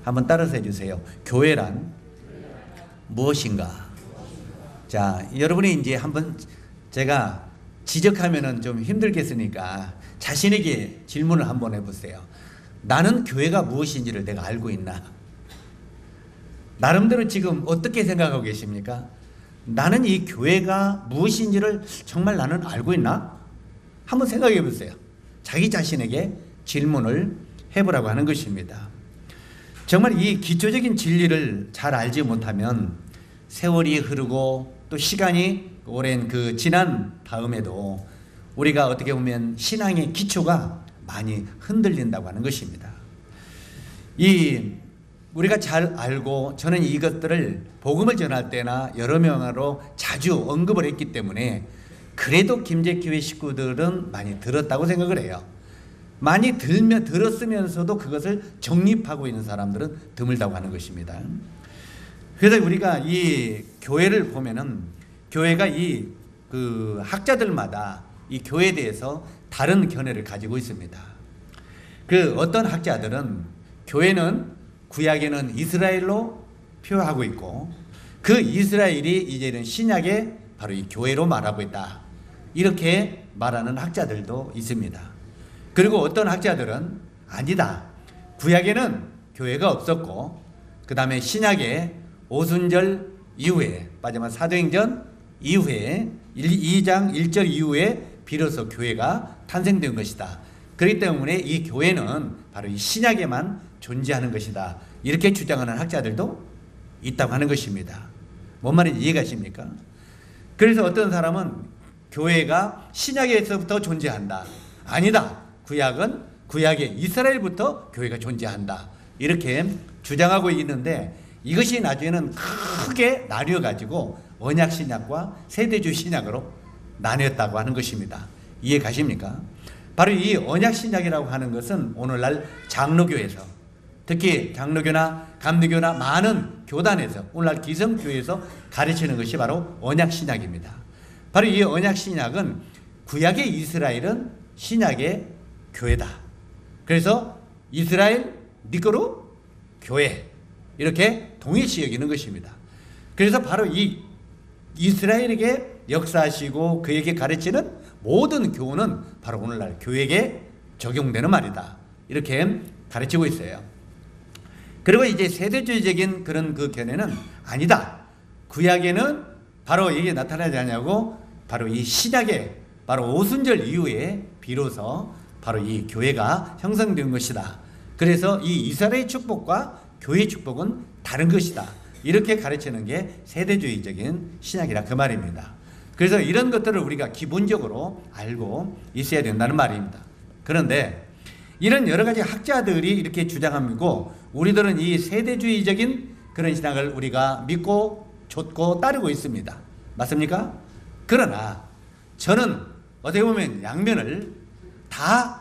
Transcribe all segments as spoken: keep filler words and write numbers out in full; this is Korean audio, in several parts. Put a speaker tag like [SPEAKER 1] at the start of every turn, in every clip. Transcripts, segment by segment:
[SPEAKER 1] 한번 따라서 해주세요. 교회란 무엇인가? 자, 여러분이 이제 한번 제가 지적하면은 좀 힘들겠으니까 자신에게 질문을 한번 해보세요. 나는 교회가 무엇인지를 내가 알고 있나? 나름대로 지금 어떻게 생각하고 계십니까? 나는 이 교회가 무엇인지를 정말 나는 알고 있나? 한번 생각해 보세요. 자기 자신에게 질문을 해보라고 하는 것입니다. 정말 이 기초적인 진리를 잘 알지 못하면 세월이 흐르고 또 시간이 오랜 그 지난 다음에도 우리가 어떻게 보면 신앙의 기초가 많이 흔들린다고 하는 것입니다. 이 우리가 잘 알고 저는 이것들을 복음을 전할 때나 여러 명으로 자주 언급을 했기 때문에 그래도 김제교회 식구들은 많이 들었다고 생각을 해요. 많이 들면 들었으면서도 그것을 정립하고 있는 사람들은 드물다고 하는 것입니다. 그래서 우리가 이 교회를 보면은 교회가 이 그 학자들마다 이 교회에 대해서 다른 견해를 가지고 있습니다. 그 어떤 학자들은 교회는 구약에는 이스라엘로 표하고 있고 그 이스라엘이 이제는 신약에 바로 이 교회로 말하고 있다. 이렇게 말하는 학자들도 있습니다. 그리고 어떤 학자들은 아니다. 구약에는 교회가 없었고 그 다음에 신약에 오순절 이후에 빠지면 사도행전 이후에 이 장 일 절 이후에 비로소 교회가 탄생된 것이다. 그렇기 때문에 이 교회는 바로 이 신약에만 존재하는 것이다. 이렇게 주장하는 학자들도 있다고 하는 것입니다. 뭔 말인지 이해가십니까? 그래서 어떤 사람은 교회가 신약에서부터 존재한다. 아니다. 구약은 구약에 이스라엘부터 교회가 존재한다. 이렇게 주장하고 있는데 이것이 나중에는 크게 나뉘어가지고 언약신약과 세대주의 신약으로 나뉘었다고 하는 것입니다. 이해 가십니까? 바로 이 언약신약이라고 하는 것은 오늘날 장로교에서 특히 장로교나 감리교나 많은 교단에서 오늘날 기성교회에서 가르치는 것이 바로 언약신약입니다. 바로 이 언약신약은 구약의 이스라엘은 신약의 교회다. 그래서 이스라엘 니거로 교회 이렇게 동일시 여기는 것입니다. 그래서 바로 이 이스라엘에게 역사하시고 그에게 가르치는 모든 교훈은 바로 오늘날 교회에게 적용되는 말이다. 이렇게 가르치고 있어요. 그리고 이제 세대주의적인 그런 그 견해는 아니다. 구약에는 바로 이게 나타나지 않냐고 바로 이 신약에 바로 오순절 이후에 비로소 바로 이 교회가 형성된 것이다. 그래서 이 이스라엘의 축복과 교회의 축복은 다른 것이다. 이렇게 가르치는 게 세대주의적인 신약이라 그 말입니다. 그래서 이런 것들을 우리가 기본적으로 알고 있어야 된다는 말입니다. 그런데 이런 여러 가지 학자들이 이렇게 주장하고 우리들은 이 세대주의적인 그런 신학을 우리가 믿고 좇고 따르고 있습니다. 맞습니까? 그러나 저는 어떻게 보면 양면을 다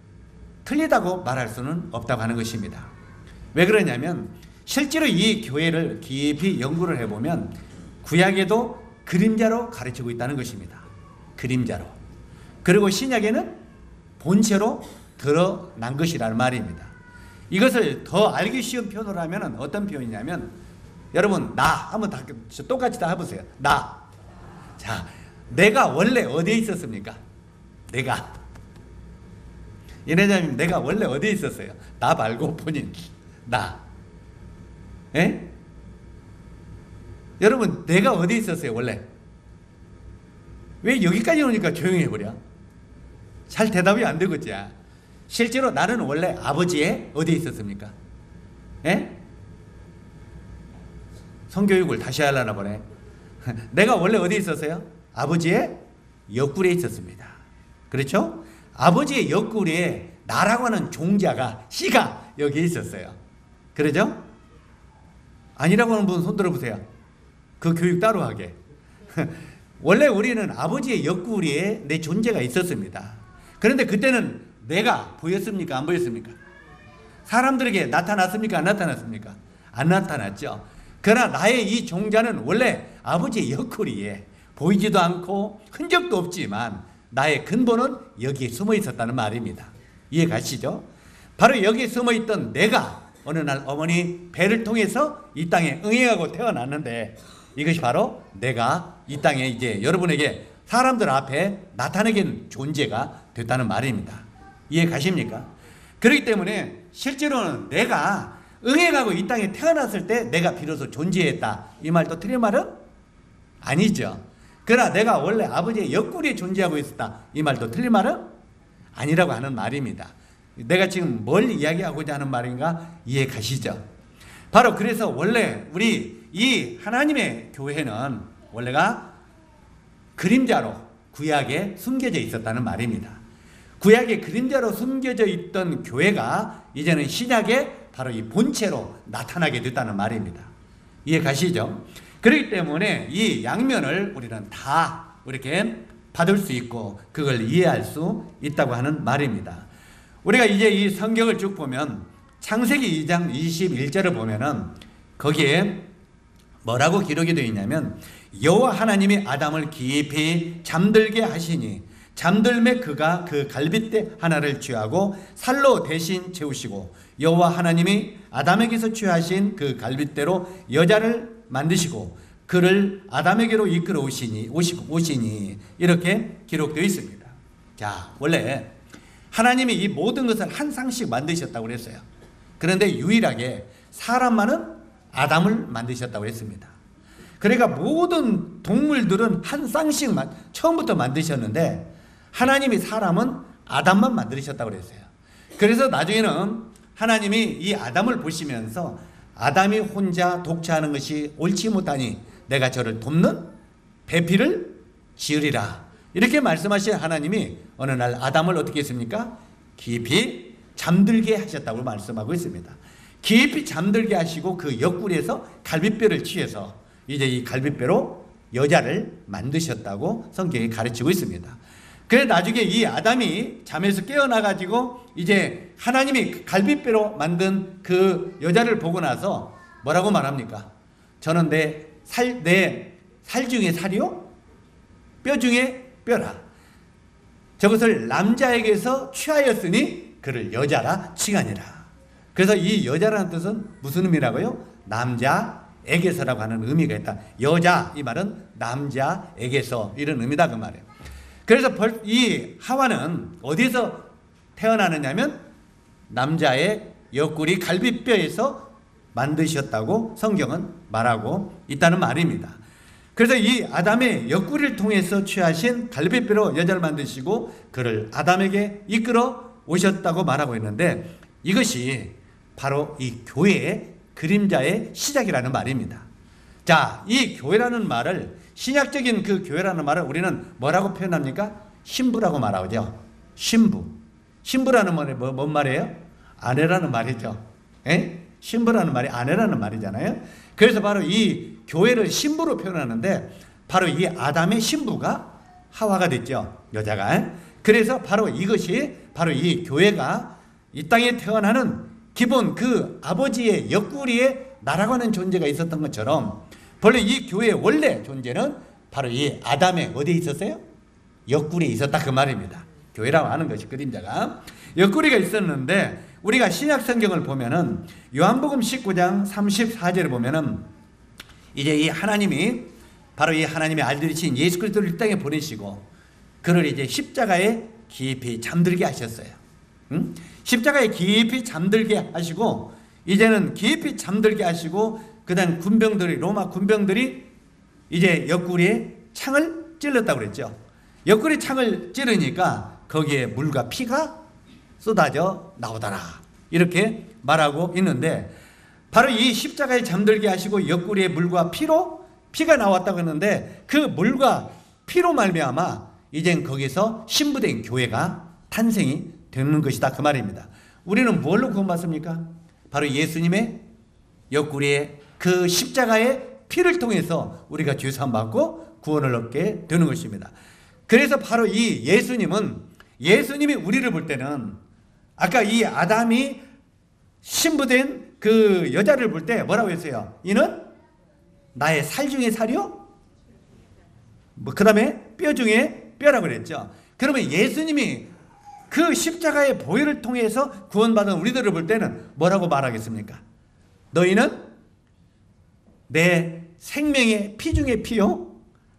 [SPEAKER 1] 틀리다고 말할 수는 없다고 하는 것입니다. 왜 그러냐면 실제로 이 교회를 깊이 연구를 해보면 구약에도 그림자로 가르치고 있다는 것입니다. 그림자로. 그리고 신약에는 본체로 드러난 것이라는 말입니다. 이것을 더 알기 쉬운 표현으로 하면 어떤 표현이냐면 여러분 나 한번 다 똑같이 다 해보세요. 나. 자, 내가 원래 어디에 있었습니까? 내가. 이래자면 내가 원래 어디에 있었어요? 나 말고 본인. 나. 예? 여러분 내가 어디에 있었어요 원래? 왜 여기까지 오니까 조용히 해버려? 잘 대답이 안 되겠지. 실제로 나는 원래 아버지의 어디에 있었습니까? 예? 성교육을 다시 하려나 보네. 내가 원래 어디에 있었어요? 아버지의 옆구리에 있었습니다. 그렇죠? 아버지의 옆구리에 나라고 하는 종자가 씨가 여기에 있었어요. 그러죠? 아니라고 하는 분 손 들어보세요. 그 교육 따로 하게. 원래 우리는 아버지의 옆구리에 내 존재가 있었습니다. 그런데 그때는 내가 보였습니까? 안 보였습니까? 사람들에게 나타났습니까? 안 나타났습니까? 안 나타났죠. 그러나 나의 이 종자는 원래 아버지의 옆구리에 보이지도 않고 흔적도 없지만 나의 근본은 여기에 숨어 있었다는 말입니다. 이해 가시죠? 바로 여기에 숨어 있던 내가 어느 날 어머니 배를 통해서 이 땅에 응행하고 태어났는데 이것이 바로 내가 이 땅에 이제 여러분에게 사람들 앞에 나타내는 존재가 됐다는 말입니다. 이해 가십니까? 그렇기 때문에 실제로는 내가 응행하고 이 땅에 태어났을 때 내가 비로소 존재했다. 이 말도 틀린 말은 아니죠. 그러나 내가 원래 아버지의 옆구리에 존재하고 있었다. 이 말도 틀린 말은 아니라고 하는 말입니다. 내가 지금 뭘 이야기하고자 하는 말인가 이해 가시죠? 바로 그래서 원래 우리 이 하나님의 교회는 원래가 그림자로 구약에 숨겨져 있었다는 말입니다. 구약의 그림자로 숨겨져 있던 교회가 이제는 신약에 바로 이 본체로 나타나게 됐다는 말입니다. 이해 가시죠? 그렇기 때문에 이 양면을 우리는 다 이렇게 받을 수 있고 그걸 이해할 수 있다고 하는 말입니다. 우리가 이제 이 성경을 쭉 보면 창세기 이 장 이십일 절을 보면은 거기에 뭐라고 기록이 되어 있냐면 여호와 하나님이 아담을 깊이 잠들게 하시니 잠들매 그가 그 갈빗대 하나를 취하고 살로 대신 채우시고 여호와 하나님이 아담에게서 취하신 그 갈빗대로 여자를 만드시고 그를 아담에게로 이끌어 오시니 오시고 오시니 이렇게 기록되어 있습니다. 자, 원래 하나님이 이 모든 것을 한 쌍씩 만드셨다고 그랬어요. 그런데 유일하게 사람만은 아담을 만드셨다고 했습니다. 그러니까 모든 동물들은 한 쌍씩만 처음부터 만드셨는데 하나님이 사람은 아담만 만드셨다고 그랬어요. 그래서 나중에는 하나님이 이 아담을 보시면서 아담이 혼자 독차하는 것이 옳지 못하니 내가 저를 돕는 배필을 지으리라. 이렇게 말씀하신 하나님이 어느 날 아담을 어떻게 했습니까? 깊이 잠들게 하셨다고 말씀하고 있습니다. 깊이 잠들게 하시고 그 옆구리에서 갈빗뼈를 취해서 이제 이 갈빗뼈로 여자를 만드셨다고 성경이 가르치고 있습니다. 그래 나중에 이 아담이 잠에서 깨어나가지고 이제 하나님이 갈빗뼈로 만든 그 여자를 보고 나서 뭐라고 말합니까? 저는 내 살, 내 살 중에 살이요? 뼈 중에 뼈라. 저것을 남자에게서 취하였으니 그를 여자라 칭하니라. 그래서 이 여자라는 뜻은 무슨 의미라고요? 남자에게서라고 하는 의미가 있다. 여자 이 말은 남자에게서 이런 의미다 그 말이에요. 그래서 이 하와는 어디서 태어나느냐면 남자의 옆구리 갈빗뼈에서 만드셨다고 성경은 말하고 있다는 말입니다. 그래서 이 아담의 옆구리를 통해서 취하신 갈빗뼈로 여자를 만드시고 그를 아담에게 이끌어 오셨다고 말하고 있는데 이것이 바로 이 교회의 그림자의 시작이라는 말입니다. 자, 이 교회라는 말을 신약적인 그 교회라는 말을 우리는 뭐라고 표현합니까? 신부라고 말하죠. 신부. 신부라는 말이 뭐, 뭔 말이에요? 아내라는 말이죠. 에? 신부라는 말이 아내라는 말이잖아요. 그래서 바로 이 교회를 신부로 표현하는데 바로 이 아담의 신부가 하와가 됐죠. 여자가. 그래서 바로 이것이 바로 이 교회가 이 땅에 태어나는 기본 그 아버지의 옆구리에 나라고 하는 존재가 있었던 것처럼 원래 이 교회의 원래 존재는 바로 이 아담의 어디에 있었어요? 옆구리에 있었다 그 말입니다. 교회라고 하는 것이 그림자가 옆구리가 있었는데 우리가 신약 성경을 보면은 요한복음 십구 장 삼십사 절을 보면은 이제 이 하나님이 바로 이 하나님의 알들이신 예수 그리스도를 이 땅에 보내시고 그를 이제 십자가에 깊이 잠들게 하셨어요. 응? 십자가에 깊이 잠들게 하시고 이제는 깊이 잠들게 하시고 그다음 군병들이 로마 군병들이 이제 옆구리에 창을 찔렀다고 그랬죠. 옆구리 창을 찌르니까 거기에 물과 피가 쏟아져 나오더라 이렇게 말하고 있는데 바로 이 십자가에 잠들게 하시고 옆구리에 물과 피로 피가 나왔다고 했는데 그 물과 피로 말미암아 이젠 거기서 신부된 교회가 탄생이 되는 것이다 그 말입니다. 우리는 뭘로 구원받습니까? 바로 예수님의 옆구리에 그 십자가의 피를 통해서 우리가 죄 사함 받고 구원을 얻게 되는 것입니다. 그래서 바로 이 예수님은 예수님이 우리를 볼 때는 아까 이 아담이 신부된 그 여자를 볼 때 뭐라고 했어요? 이는 나의 살 중에 살이요? 뭐 그 다음에 뼈 중에 뼈라고 그랬죠. 그러면 예수님이 그 십자가의 보혈을 통해서 구원받은 우리들을 볼 때는 뭐라고 말하겠습니까? 너희는 내 생명의 피 중의 피요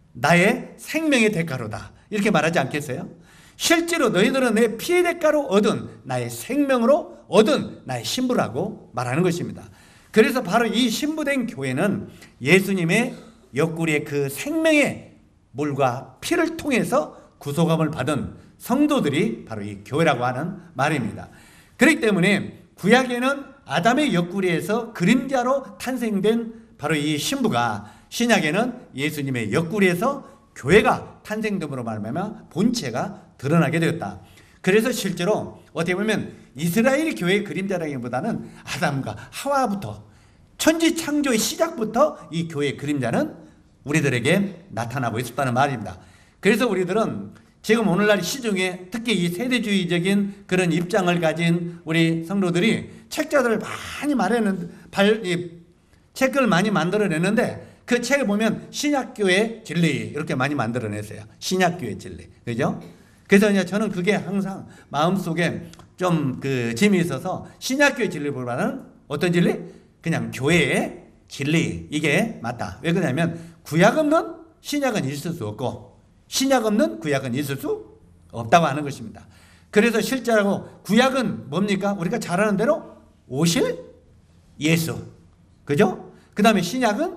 [SPEAKER 1] 나의 생명의 대가로다, 이렇게 말하지 않겠어요? 실제로 너희들은 내 피의 대가로 얻은 나의 생명으로 얻은 나의 신부라고 말하는 것입니다. 그래서 바로 이 신부된 교회는 예수님의 옆구리의 그 생명의 물과 피를 통해서 구속함을 받은 성도들이 바로 이 교회라고 하는 말입니다. 그렇기 때문에 구약에는 아담의 옆구리에서 그림자로 탄생된 바로 이 신부가 신약에는 예수님의 옆구리에서 교회가 탄생됨으로 말하면 본체가 드러나게 되었다. 그래서 실제로 어떻게 보면 이스라엘 교회의 그림자라기보다는 아담과 하와부터 천지 창조의 시작부터 이 교회의 그림자는 우리들에게 나타나고 있었다는 말입니다. 그래서 우리들은 지금 오늘날 시중에 특히 이 세대주의적인 그런 입장을 가진 우리 성도들이 책자들을 많이 말하는 발, 이 책을 많이 만들어냈는데 그 책을 보면 신약교회 진리 이렇게 많이 만들어냈어요. 신약교회 진리, 그죠? 그래서 이제 저는 그게 항상 마음속에 좀 그 짐이 있어서 신약교회 진리보다는 어떤 진리? 그냥 교회의 진리, 이게 맞다. 왜 그러냐면 구약 없는 신약은 있을 수 없고 신약 없는 구약은 있을 수 없다고 하는 것입니다. 그래서 실제로 구약은 뭡니까? 우리가 잘 아는 대로 오실 예수, 그죠? 그 다음에 신약은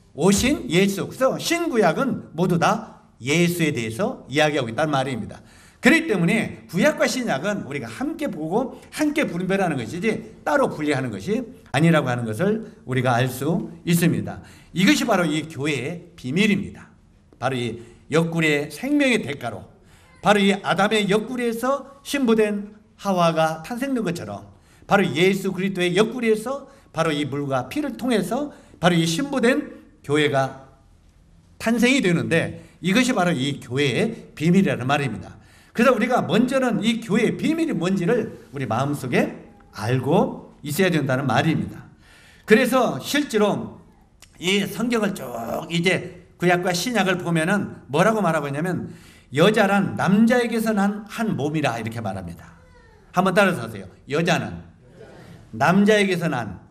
[SPEAKER 1] 오신 예수. 그래서 신구약은 모두 다 예수에 대해서 이야기하고 있다는 말입니다. 그렇기 때문에 구약과 신약은 우리가 함께 보고 함께 분별하는 것이지 따로 분리하는 것이 아니라고 하는 것을 우리가 알 수 있습니다. 이것이 바로 이 교회의 비밀입니다. 바로 이 옆구리의 생명의 대가로, 바로 이 아담의 옆구리에서 신부된 하와가 탄생된 것처럼 바로 예수 그리스도의 옆구리에서 바로 이 물과 피를 통해서 바로 이 신부된 교회가 탄생이 되는데 이것이 바로 이 교회의 비밀이라는 말입니다. 그래서 우리가 먼저는 이 교회의 비밀이 뭔지를 우리 마음속에 알고 있어야 된다는 말입니다. 그래서 실제로 이 성경을 쭉 이제 구약과 신약을 보면은 뭐라고 말하고 있냐면 여자란 남자에게서 난 한 몸이라 이렇게 말합니다. 한번 따라서 하세요. 여자는 남자에게서 난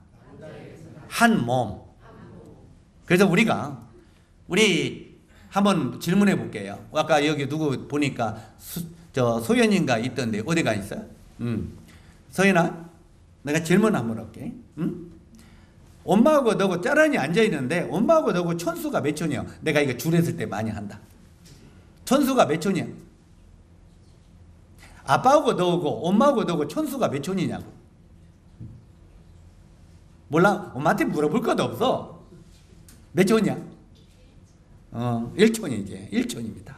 [SPEAKER 1] 한 몸. 그래서 우리가 우리 한번 질문해 볼게요. 아까 여기 누구 보니까 수, 저 소연인가 있던데 어디가 있어요? 음. 소연아, 내가 질문 한번 할게. 음? 엄마하고 너하고 짜란히 앉아 있는데 엄마하고 너하고 천수가 몇 촌이야? 내가 이거 줄였을 때 많이 한다. 천수가 몇 촌이야? 아빠하고 너하고 엄마하고 너하고 천수가 몇 촌이냐고. 몰라? 엄마한테 물어볼 것도 없어. 몇 촌이야? 어, 일 촌이지. 일 촌입니다.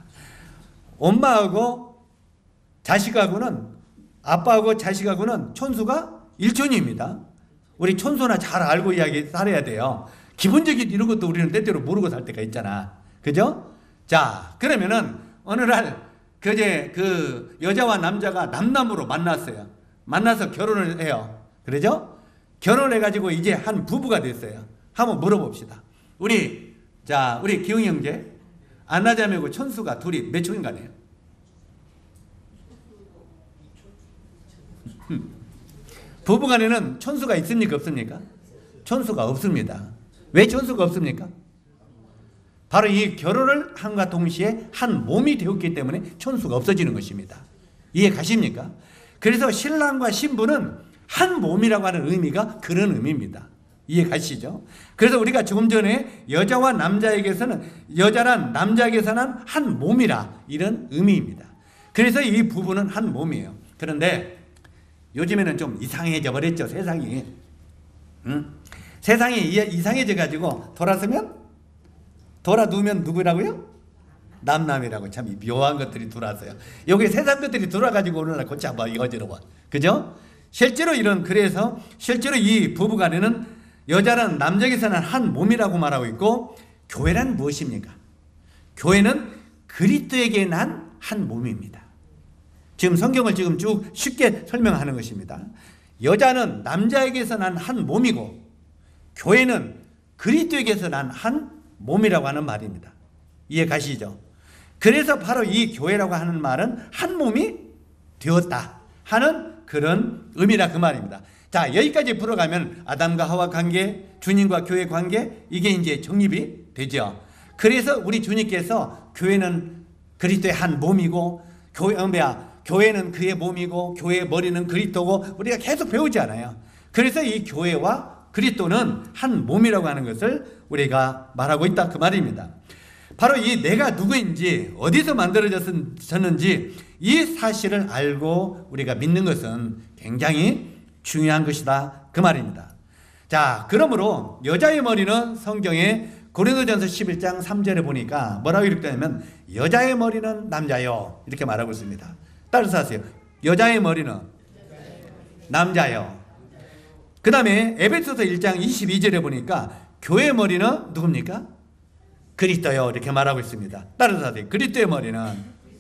[SPEAKER 1] 엄마하고 자식하고는, 아빠하고 자식하고는 촌수가 일 촌입니다. 우리 촌수나 잘 알고 이야기 살아야 돼요. 기본적인 이런 것도 우리는 때때로 모르고 살 때가 있잖아. 그죠? 자, 그러면은 어느 날 그제 그 여자와 남자가 남남으로 만났어요. 만나서 결혼을 해요. 그러죠? 결혼해가지고 이제 한 부부가 됐어요. 한번 물어봅시다. 우리 자 우리 기웅이 형제 안나자매고 천수가 둘이 몇 촌인가네요? 부부간에는 천수가 있습니까 없습니까? 천수가 없습니다. 왜 천수가 없습니까? 바로 이 결혼을 함과 동시에 한 몸이 되었기 때문에 천수가 없어지는 것입니다. 이해 가십니까? 그래서 신랑과 신부는 한 몸이라고 하는 의미가 그런 의미입니다. 이해 가시죠? 그래서 우리가 조금 전에 여자와 남자에게서는, 여자란 남자에게서는 한 몸이라 이런 의미입니다. 그래서 이 부부는 한 몸이에요. 그런데 요즘에는 좀 이상해져 버렸죠, 세상이. 응? 세상이 이상해져 가지고 돌아서면, 돌아 누우면 누구라고요? 남남이라고. 참 묘한 것들이 들어왔어요. 여기 세상 것들이 들어와가지고 오늘날 골치 아파, 어지러워. 그죠? 실제로 이런, 그래서 실제로 이 부부간에는 여자는 남자에게서는 한 몸이라고 말하고 있고, 교회란 무엇입니까? 교회는 그리스도에게 난 한 몸입니다. 지금 성경을 지금 쭉 쉽게 설명하는 것입니다. 여자는 남자에게서 난 한 몸이고, 교회는 그리스도에게서 난 한 몸이라고 하는 말입니다. 이해 가시죠? 그래서 바로 이 교회라고 하는 말은 한 몸이 되었다 하는 그런 의미라 그 말입니다. 자, 여기까지 풀어가면 아담과 하와 관계, 주님과 교회 관계, 이게 이제 정립이 되죠. 그래서 우리 주님께서 교회는 그리스도의 한 몸이고, 교회, 어, 뭐야, 교회는 그의 몸이고, 교회의 머리는 그리스도고, 우리가 계속 배우지 않아요. 그래서 이 교회와 그리스도는 한 몸이라고 하는 것을 우리가 말하고 있다 그 말입니다. 바로 이 내가 누구인지, 어디서 만들어졌는지 이 사실을 알고 우리가 믿는 것은 굉장히 중요한 것이다 그 말입니다. 자, 그러므로 여자의 머리는 성경에 고린도전서 십일 장 삼 절에 보니까 뭐라고 이렇게 되냐면 여자의 머리는 남자요 이렇게 말하고 있습니다. 따라서 하세요. 여자의 머리는 남자요. 그 다음에 에베소서 일 장 이십이 절에 보니까 교회의 머리는 누굽니까? 그리스도요 이렇게 말하고 있습니다. 따라서 하세요. 그리스도의 머리는,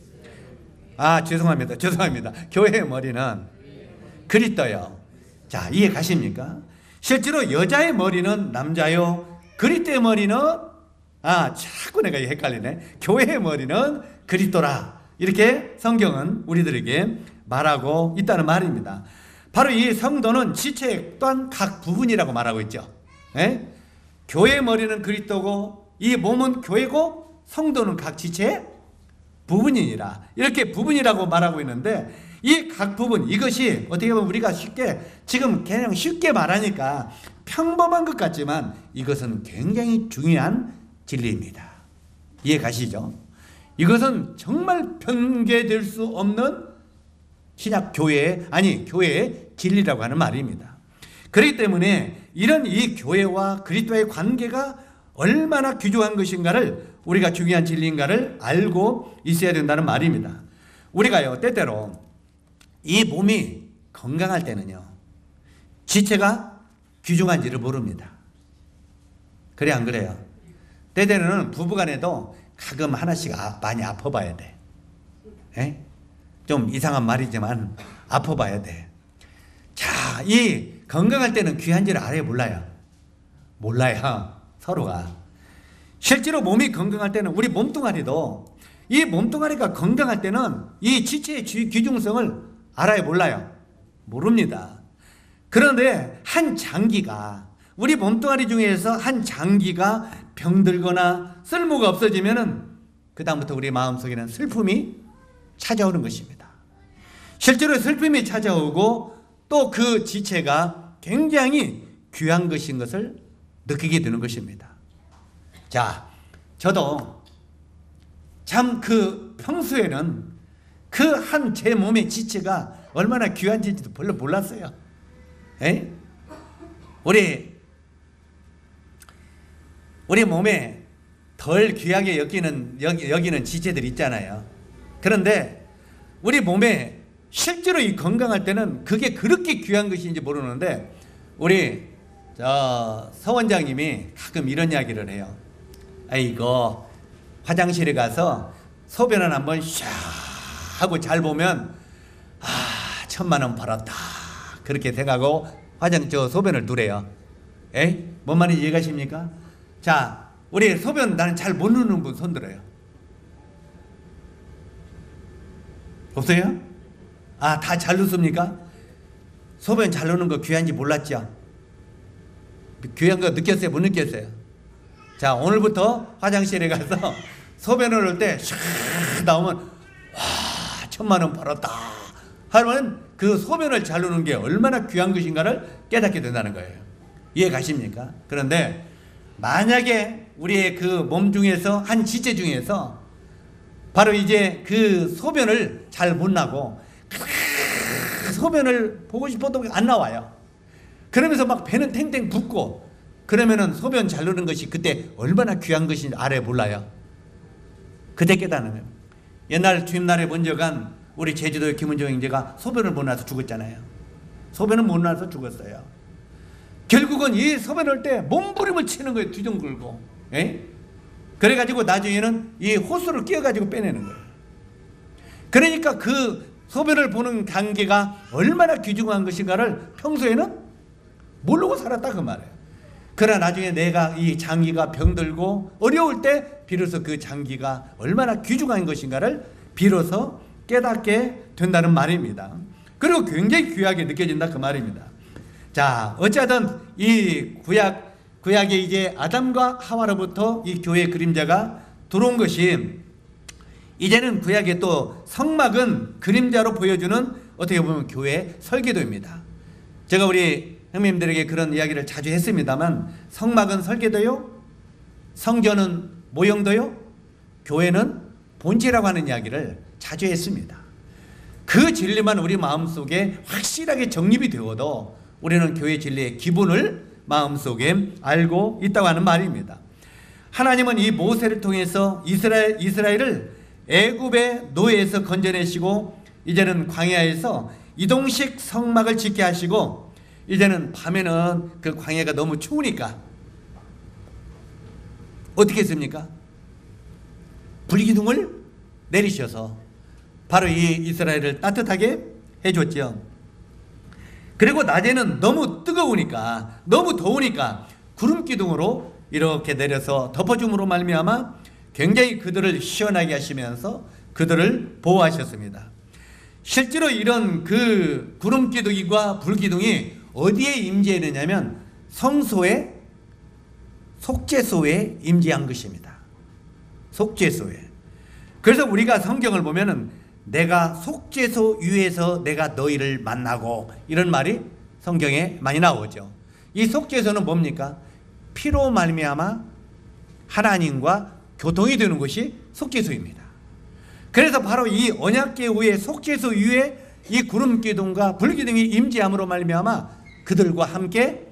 [SPEAKER 1] 아 죄송합니다 죄송합니다 교회의 머리는 그리스도요. 자, 이해 가십니까? 실제로 여자의 머리는 남자요, 그리스도의 머리는, 아 자꾸 내가 헷갈리네, 교회의 머리는 그리스도라 이렇게 성경은 우리들에게 말하고 있다는 말입니다. 바로 이 성도는 지체 또한 각 부분이라고 말하고 있죠. 에? 교회의 머리는 그리스도고 이 몸은 교회고 성도는 각 지체의 부분이니라 이렇게 부분이라고 말하고 있는데, 이 각 부분, 이것이 어떻게 보면 우리가 쉽게 지금 그냥 쉽게 말하니까 평범한 것 같지만 이것은 굉장히 중요한 진리입니다. 이해 가시죠? 이것은 정말 변개될 수 없는 신약 교회, 아니 교회의 진리라고 하는 말입니다. 그렇기 때문에 이런 이 교회와 그리스도의 관계가 얼마나 귀중한 것인가를, 우리가 중요한 진리인가를 알고 있어야 된다는 말입니다. 우리가요 때때로 이 몸이 건강할 때는요 지체가 귀중한지를 모릅니다. 그래 안 그래요? 때때로는 부부간에도 가끔 하나씩 아, 많이 아파봐야 돼. 에? 좀 이상한 말이지만 아파봐야 돼. 자, 이 건강할 때는 귀한지를 알아요 몰라요? 몰라요. 서로가. 실제로 몸이 건강할 때는 우리 몸뚱아리도, 이 몸뚱아리가 건강할 때는 이 지체의 귀중성을 알아요 몰라요? 모릅니다. 그런데 한 장기가, 우리 몸뚱아리 중에서 한 장기가 병들거나 쓸모가 없어지면은 그 다음부터 우리 마음속에는 슬픔이 찾아오는 것입니다. 실제로 슬픔이 찾아오고 또 그 지체가 굉장히 귀한 것인 것을 느끼게 되는 것입니다. 자, 저도 참 그 평소에는 그 한 제 몸의 지체가 얼마나 귀한지도 별로 몰랐어요. 에? 우리 우리 몸에 덜 귀하게 여기는 여기, 여기는 지체들 있잖아요. 그런데 우리 몸에 실제로 이 건강할 때는 그게 그렇게 귀한 것인지 모르는데, 우리 저 서 원장님이 가끔 이런 이야기를 해요. 아이고 화장실에 가서 소변을 한번 샤 하고 잘 보면 아 천만 원 벌었다 그렇게 생각하고 화장 저 소변을 누래요. 에이 뭔 말인지 이해가십니까? 자, 우리 소변 나는 잘 못 누는 분 손 들어요. 없어요? 아, 다 잘 누습니까? 소변 잘 누는 거 귀한지 몰랐죠? 귀한 거 느꼈어요? 못 느꼈어요? 자, 오늘부터 화장실에 가서 소변을 넣을 때 샥 나오면 와 천만 원 벌었다 하면 그 소변을 잘 누는 게 얼마나 귀한 것인가를 깨닫게 된다는 거예요. 이해 가십니까? 그런데 만약에 우리의 그 몸 중에서 한 지체 중에서 바로 이제 그 소변을 잘 못 나고 소변을 보고 싶어도 안 나와요. 그러면서 막 배는 탱탱 붓고, 그러면은 소변 잘 누는 것이 그때 얼마나 귀한 것인지 알아요 몰라요? 그때 깨닫는 거예요. 옛날 주임날에 먼저 간 우리 제주도의 김은정 형제가 소변을 못 나서 죽었잖아요. 소변을 못 나서 죽었어요. 결국은 이 소변할 때 몸부림을 치는 거예요. 뒤둥글고. 에? 그래가지고 나중에는 이 호수를 끼워가지고 빼내는 거예요. 그러니까 그 소변을 보는 관계가 얼마나 귀중한 것인가를 평소에는 모르고 살았다 그 말이에요. 그러나 나중에 내가 이 장기가 병들고 어려울 때 비로소 그 장기가 얼마나 귀중한 것인가를 비로소 깨닫게 된다는 말입니다. 그리고 굉장히 귀하게 느껴진다 그 말입니다. 자, 어쨌든 이 구약 구약에 이제 아담과 하와로부터 이 교회의 그림자가 들어온 것이 이제는 구약의 또 성막은 그림자로 보여주는 어떻게 보면 교회 설계도입니다. 제가 우리 형님들에게 그런 이야기를 자주 했습니다만 성막은 설계도요, 성전은 모형도요, 교회는 본질이라고 하는 이야기를 자주 했습니다. 그 진리만 우리 마음속에 확실하게 정립이 되어도 우리는 교회 진리의 기본을 마음속에 알고 있다고 하는 말입니다. 하나님은 이 모세를 통해서 이스라엘, 이스라엘을 애굽의 노예에서 건져내시고 이제는 광야에서 이동식 성막을 짓게 하시고 이제는 밤에는 그 광야가 너무 추우니까 어떻게 했습니까? 불기둥을 내리셔서 바로 이 이스라엘을 따뜻하게 해줬죠. 그리고 낮에는 너무 뜨거우니까 너무 더우니까 구름기둥으로 이렇게 내려서 덮어줌으로 말미암아 굉장히 그들을 시원하게 하시면서 그들을 보호하셨습니다. 실제로 이런 그 구름기둥과 불기둥이 어디에 임재했느냐면 성소에 속죄소에 임재한 것입니다. 속죄소에. 그래서 우리가 성경을 보면은 내가 속죄소 위에서 내가 너희를 만나고 이런 말이 성경에 많이 나오죠. 이 속죄소는 뭡니까? 피로 말미암아 하나님과 교통이 되는 것이 속죄소입니다. 그래서 바로 이 언약궤 위에 속죄소 위에 이 구름기둥과 불기둥이 임재함으로 말미암아 그들과 함께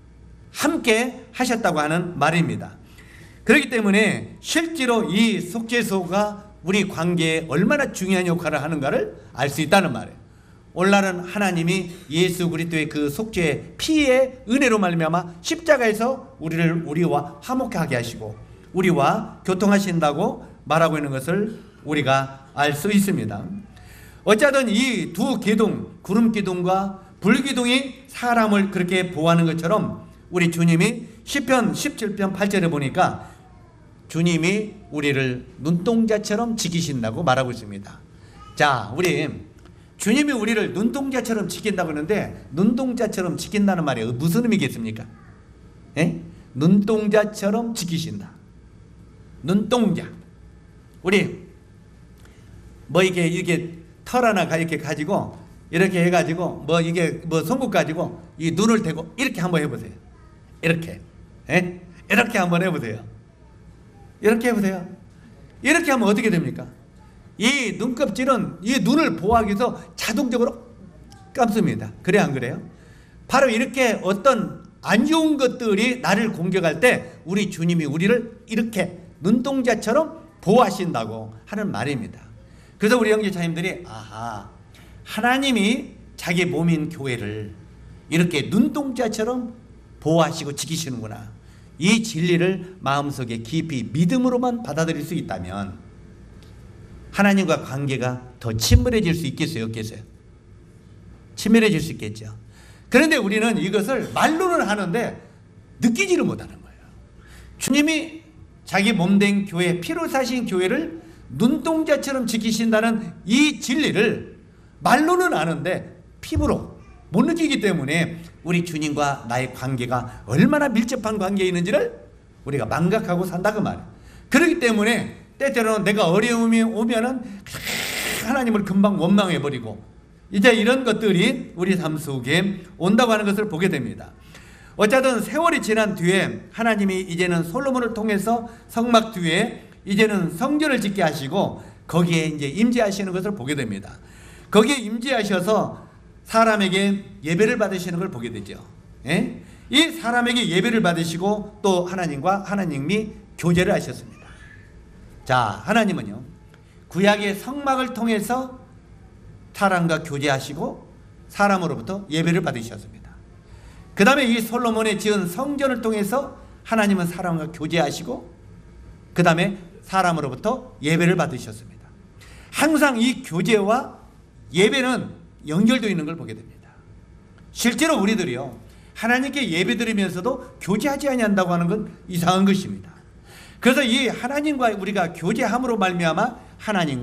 [SPEAKER 1] 함께 하셨다고 하는 말입니다. 그렇기 때문에 실제로 이 속죄소가 우리 관계에 얼마나 중요한 역할을 하는가를 알 수 있다는 말이에요. 오늘날은 하나님이 예수 그리스도의 그 속죄 피의 은혜로 말미암아 십자가에서 우리를 우리와 화목하게 하시고 우리와 교통하신다고 말하고 있는 것을 우리가 알 수 있습니다. 어쨌든 이 두 기둥, 구름 기둥과 불 기둥이 사람을 그렇게 보호하는 것처럼 우리 주님이 시편 십칠 편 팔 절에 보니까 주님이 우리를 눈동자처럼 지키신다고 말하고 있습니다. 자, 우리 주님이 우리를 눈동자처럼 지킨다고 하는데 눈동자처럼 지킨다는 말이 무슨 의미겠습니까? 에? 눈동자처럼 지키신다. 눈동자. 우리 뭐 이게 이게 털 하나 이렇게 가지고 이렇게 해가지고 뭐 이게 뭐 손톱 가지고 이 눈을 대고 이렇게 한번 해보세요. 이렇게, 에? 이렇게 한번 해보세요. 이렇게 해보세요. 이렇게 하면 어떻게 됩니까? 이 눈껍질은 이 눈을 보호하기 위해서 자동적으로 감습니다. 그래 안 그래요? 바로 이렇게 어떤 안 좋은 것들이 나를 공격할 때 우리 주님이 우리를 이렇게 눈동자처럼 보호하신다고 하는 말입니다. 그래서 우리 형제자님들이 아하, 하나님이 자기 몸인 교회를 이렇게 눈동자처럼 보호하시고 지키시는구나. 이 진리를 마음속에 깊이 믿음으로만 받아들일 수 있다면 하나님과 관계가 더 친밀해질 수 있겠어요? 없겠어요? 친밀해질 수 있겠죠. 그런데 우리는 이것을 말로는 하는데 느끼지를 못하는 거예요. 주님이 자기 몸된 교회, 피로 사신 교회를 눈동자처럼 지키신다는 이 진리를 말로는 아는데 피부로 못 느끼기 때문에 우리 주님과 나의 관계가 얼마나 밀접한 관계에 있는지를 우리가 망각하고 산다 그 말이에요. 그렇기 때문에 때때로는 내가 어려움이 오면은 하나님을 금방 원망해버리고 이제 이런 것들이 우리 삶 속에 온다고 하는 것을 보게 됩니다. 어쨌든 세월이 지난 뒤에 하나님이 이제는 솔로몬을 통해서 성막 뒤에 이제는 성전을 짓게 하시고 거기에 이제 임재하시는 것을 보게 됩니다. 거기에 임재하셔서 사람에게 예배를 받으시는 걸 보게 되죠. 예? 이 사람에게 예배를 받으시고 또 하나님과 하나님이 교제를 하셨습니다. 자, 하나님은요 구약의 성막을 통해서 사람과 교제하시고 사람으로부터 예배를 받으셨습니다. 그 다음에 이 솔로몬의 지은 성전을 통해서 하나님은 사람과 교제하시고 그 다음에 사람으로부터 예배를 받으셨습니다. 항상 이 교제와 예배는 연결되어 있는 걸 보게 됩니다. 실제로 우리들이요 하나님께 예배 드리면서도 교제하지 아니한다고 하는 건 이상한 것입니다. 그래서 이 하나님과 우리가 교제함으로 말미암아 하나님과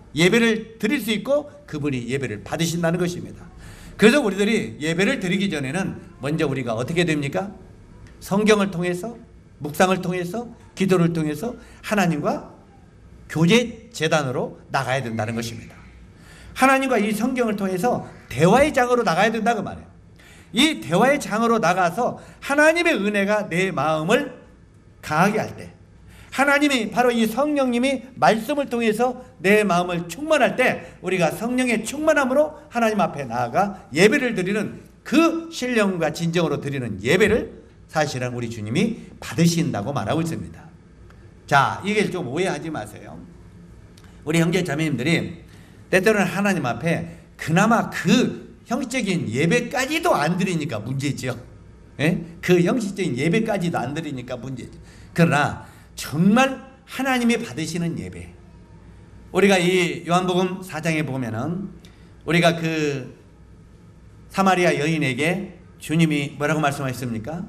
[SPEAKER 1] 예배를 드릴 수 있고 그분이 예배를 받으신다는 것입니다. 그래서 우리들이 예배를 드리기 전에는 먼저 우리가 어떻게 됩니까? 성경을 통해서, 묵상을 통해서, 기도를 통해서 하나님과 교제 재단으로 나가야 된다는 것입니다. 하나님과 이 성경을 통해서 대화의 장으로 나가야 된다고 말해요. 이 대화의 장으로 나가서 하나님의 은혜가 내 마음을 강하게 할 때, 하나님이 바로 이 성령님이 말씀을 통해서 내 마음을 충만할 때 우리가 성령의 충만함으로 하나님 앞에 나아가 예배를 드리는 그 신령과 진정으로 드리는 예배를 사실은 우리 주님이 받으신다고 말하고 있습니다. 자, 이게 좀 오해하지 마세요. 우리 형제 자매님들이 때때로는 하나님 앞에 그나마 그 형식적인 예배까지도 안 드리니까 문제죠. 예? 그 형식적인 예배까지도 안 드리니까 문제죠. 그러나 정말 하나님이 받으시는 예배, 우리가 이 요한복음 사 장에 보면은 우리가 그 사마리아 여인에게 주님이 뭐라고 말씀하셨습니까?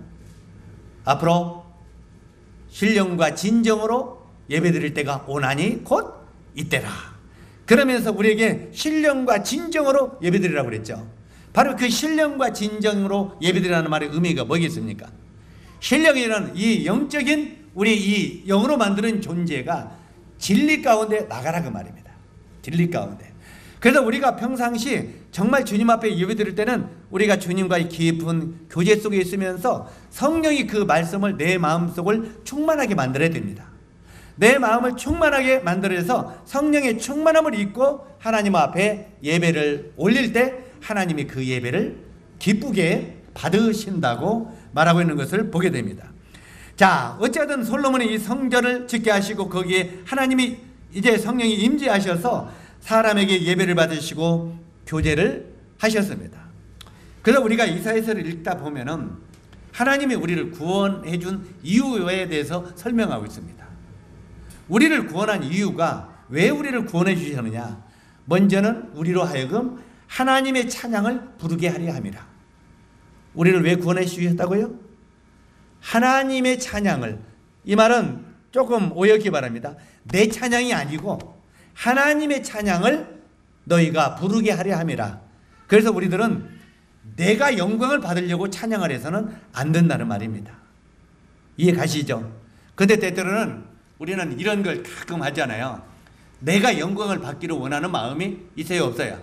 [SPEAKER 1] 앞으로 신령과 진정으로 예배드릴 때가 오나니 곧 이때라. 그러면서 우리에게 신령과 진정으로 예배드리라고 그랬죠. 바로 그 신령과 진정으로 예배드리라는 말의 의미가 뭐겠습니까? 신령이라는 이 영적인 우리 이 영으로 만드는 존재가 진리 가운데 나가라 그 말입니다. 진리 가운데. 그래서 우리가 평상시 정말 주님 앞에 예배드릴 때는 우리가 주님과의 깊은 교제 속에 있으면서 성령이 그 말씀을 내 마음속을 충만하게 만들어야 됩니다. 내 마음을 충만하게 만들어서 성령의 충만함을 입고 하나님 앞에 예배를 올릴 때 하나님이 그 예배를 기쁘게 받으신다고 말하고 있는 것을 보게 됩니다. 자, 어쨌든 솔로몬이 이 성전을 짓게 하시고 거기에 하나님이 이제 성령이 임재하셔서 사람에게 예배를 받으시고 교제를 하셨습니다. 그래서 우리가 이사야서를 읽다 보면은 하나님이 우리를 구원해 준 이유에 대해서 설명하고 있습니다. 우리를 구원한 이유가 왜 우리를 구원해 주셨느냐? 먼저는 우리로 하여금 하나님의 찬양을 부르게 하려 함이라. 우리를 왜 구원해 주셨다고요? 하나님의 찬양을, 이 말은 조금 오해하기 바랍니다. 내 찬양이 아니고 하나님의 찬양을 너희가 부르게 하려 함이라. 그래서 우리들은 내가 영광을 받으려고 찬양을 해서는 안 된다는 말입니다. 이해 가시죠? 근데 때때로는 우리는 이런 걸 가끔 하잖아요. 내가 영광을 받기를 원하는 마음이 있어요, 없어요?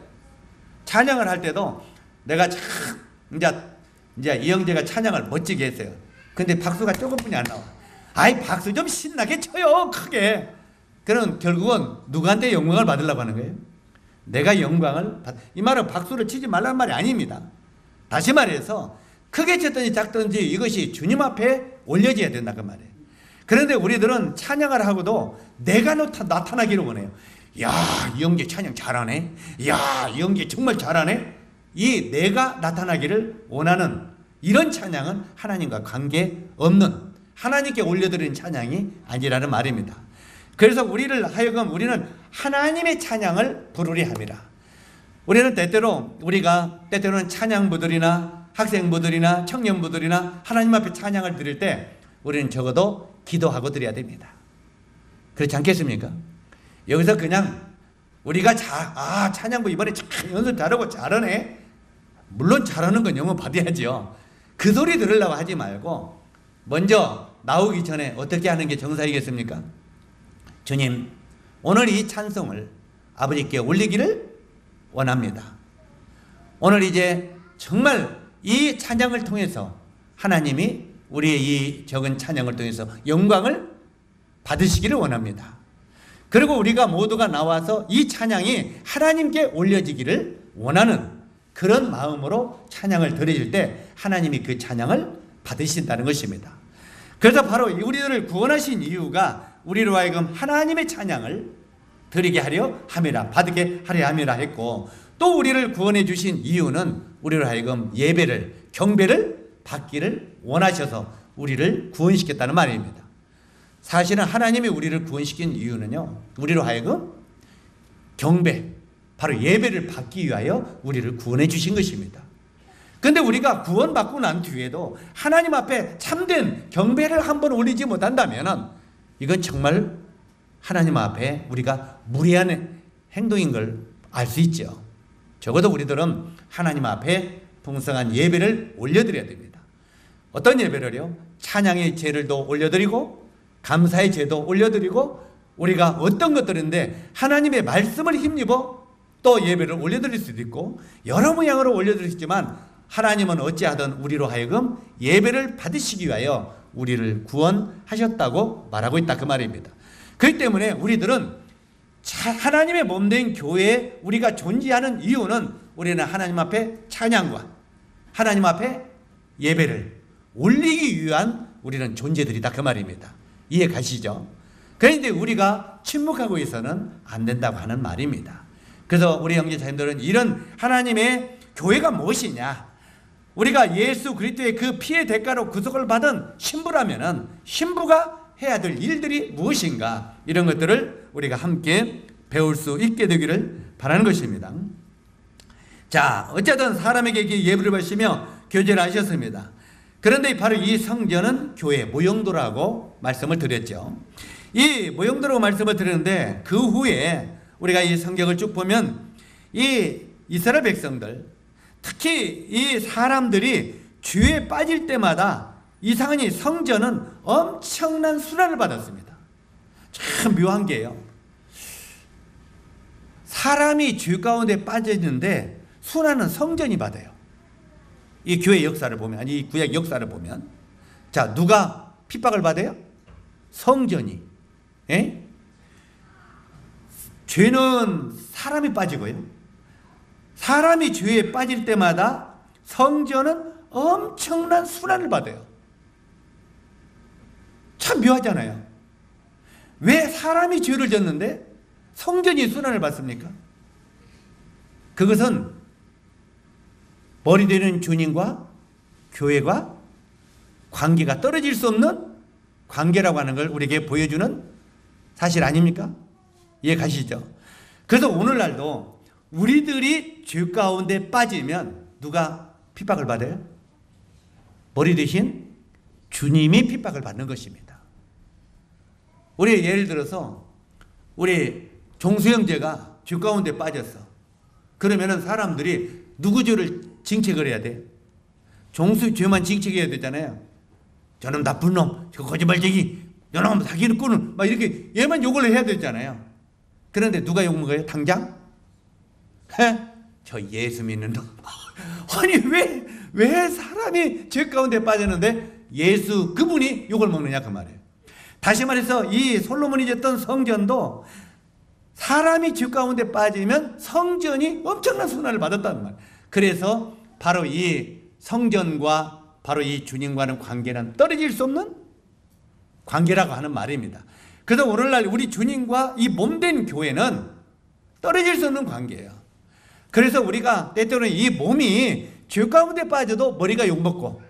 [SPEAKER 1] 찬양을 할 때도 내가 참 이제 이제 이영재가 찬양을 멋지게 했어요. 근데 박수가 조금뿐이 안 나와. 아이, 박수 좀 신나게 쳐요, 크게. 그럼 결국은 누구한테 영광을 받으려고 하는 거예요? 내가 영광을 받. 이 말은 박수를 치지 말라는 말이 아닙니다. 다시 말해서 크게 쳤든지 작든지 이것이 주님 앞에 올려져야 된다 그 말이에요. 그런데 우리들은 찬양을 하고도 내가 나타, 나타나기를 원해요. 야, 이영재 찬양 잘하네. 야, 이영재 정말 잘하네. 이 내가 나타나기를 원하는 이런 찬양은 하나님과 관계없는, 하나님께 올려드리는 찬양이 아니라는 말입니다. 그래서 우리를 하여금 우리는 하나님의 찬양을 부르려 합니다. 우리는 때때로 우리가 때때로는 찬양부들이나 학생부들이나 청년부들이나 하나님 앞에 찬양을 드릴 때 우리는 적어도 기도하고 드려야 됩니다. 그렇지 않겠습니까? 여기서 그냥 우리가 자, 아, 찬양부 이번에 참 연습 잘하고 잘하네. 물론 잘하는 건 영어 받아야죠. 그 소리 들으려고 하지 말고 먼저 나오기 전에 어떻게 하는 게 정상이겠습니까? 주님, 오늘 이 찬송을 아버지께 올리기를 원합니다. 오늘 이제 정말 이 찬양을 통해서 하나님이 우리의 이 적은 찬양을 통해서 영광을 받으시기를 원합니다. 그리고 우리가 모두가 나와서 이 찬양이 하나님께 올려지기를 원하는 그런 마음으로 찬양을 드릴 때 하나님이 그 찬양을 받으신다는 것입니다. 그래서 바로 우리들을 구원하신 이유가 우리로 하여금 하나님의 찬양을 드리게 하려 함이라, 받게 하려 함이라 했고, 또 우리를 구원해 주신 이유는 우리로 하여금 예배를, 경배를 받기를 원하셔서 우리를 구원시켰다는 말입니다. 사실은 하나님이 우리를 구원시킨 이유는요, 우리로 하여금 경배, 바로 예배를 받기 위하여 우리를 구원해 주신 것입니다. 그런데 우리가 구원받고 난 뒤에도 하나님 앞에 참된 경배를 한번 올리지 못한다면 이건 정말 하나님 앞에 우리가 무례한 행동인 걸 알 수 있죠. 적어도 우리들은 하나님 앞에 풍성한 예배를 올려드려야 됩니다. 어떤 예배를요? 찬양의 제를도 올려드리고 감사의 제도 올려드리고 우리가 어떤 것들인데 하나님의 말씀을 힘입어 또 예배를 올려드릴 수도 있고 여러 모양으로 올려드릴 수 있지만 하나님은 어찌하든 우리로 하여금 예배를 받으시기 위하여 우리를 구원하셨다고 말하고 있다 그 말입니다. 그렇기 때문에 우리들은 하나님의 몸된 교회에 우리가 존재하는 이유는 우리는 하나님 앞에 찬양과 하나님 앞에 예배를 올리기 위한 우리는 존재들이다 그 말입니다. 이해 가시죠? 그런데 우리가 침묵하고 있어서는 안 된다고 하는 말입니다. 그래서 우리 형제자매들은 이런 하나님의 교회가 무엇이냐, 우리가 예수 그리스도의 그 피의 대가로 구속을 받은 신부라면은 신부가 해야 될 일들이 무엇인가, 이런 것들을 우리가 함께 배울 수 있게 되기를 바라는 것입니다. 자, 어쨌든 사람에게 예배를 바치며 교제를 하셨습니다. 그런데 바로 이 성전은 교회 모형도라고 말씀을 드렸죠. 이 모형도라고 말씀을 드렸는데 그 후에 우리가 이 성경을 쭉 보면 이 이스라엘 백성들, 특히 이 사람들이 죄에 빠질 때마다 이상하니 성전은 엄청난 순환을 받았습니다. 참 묘한 게요, 사람이 죄 가운데 빠졌는데 순환은 성전이 받아요. 이 교회 역사를 보면, 아니 이 구약 역사를 보면, 자, 누가 핍박을 받아요? 성전이. 에? 죄는 사람이 빠지고요, 사람이 죄에 빠질 때마다 성전은 엄청난 순환을 받아요. 참 묘하잖아요. 왜 사람이 죄를 졌는데 성전이 순환을 받습니까? 그것은 머리 되는 주님과 교회가 관계가 떨어질 수 없는 관계라고 하는 걸 우리에게 보여주는 사실 아닙니까? 이해 가시죠? 그래서 오늘날도 우리들이 죄 가운데 빠지면 누가 핍박을 받아요? 머리 대신 주님이 핍박을 받는 것입니다. 우리 예를 들어서 우리 종수 형제가 죄 가운데 빠졌어. 그러면은 사람들이 누구 죄를 징책을 해야 돼? 종수 죄만 징책해야 되잖아요. 저놈 나쁜 놈, 저 거짓말쟁이, 저놈 사기꾼은 막 이렇게 얘만 욕을 해야 되잖아요. 그런데 누가 욕 먹어요? 당장? 해? 저 예수 믿는 놈. 아니 왜, 왜 사람이 죄 가운데 빠졌는데 예수 그분이 욕을 먹느냐 그 말이에요. 다시 말해서 이 솔로몬이 짓던 성전도 사람이 죄 가운데 빠지면 성전이 엄청난 순환을 받았다는 말이에요. 그래서 바로 이 성전과 바로 이 주님과는 관계는 떨어질 수 없는 관계라고 하는 말입니다. 그래서 오늘날 우리 주님과 이 몸된 교회는 떨어질 수 없는 관계예요. 그래서 우리가 때때로는 이 몸이 죄 가운데 빠져도 머리가 욕먹고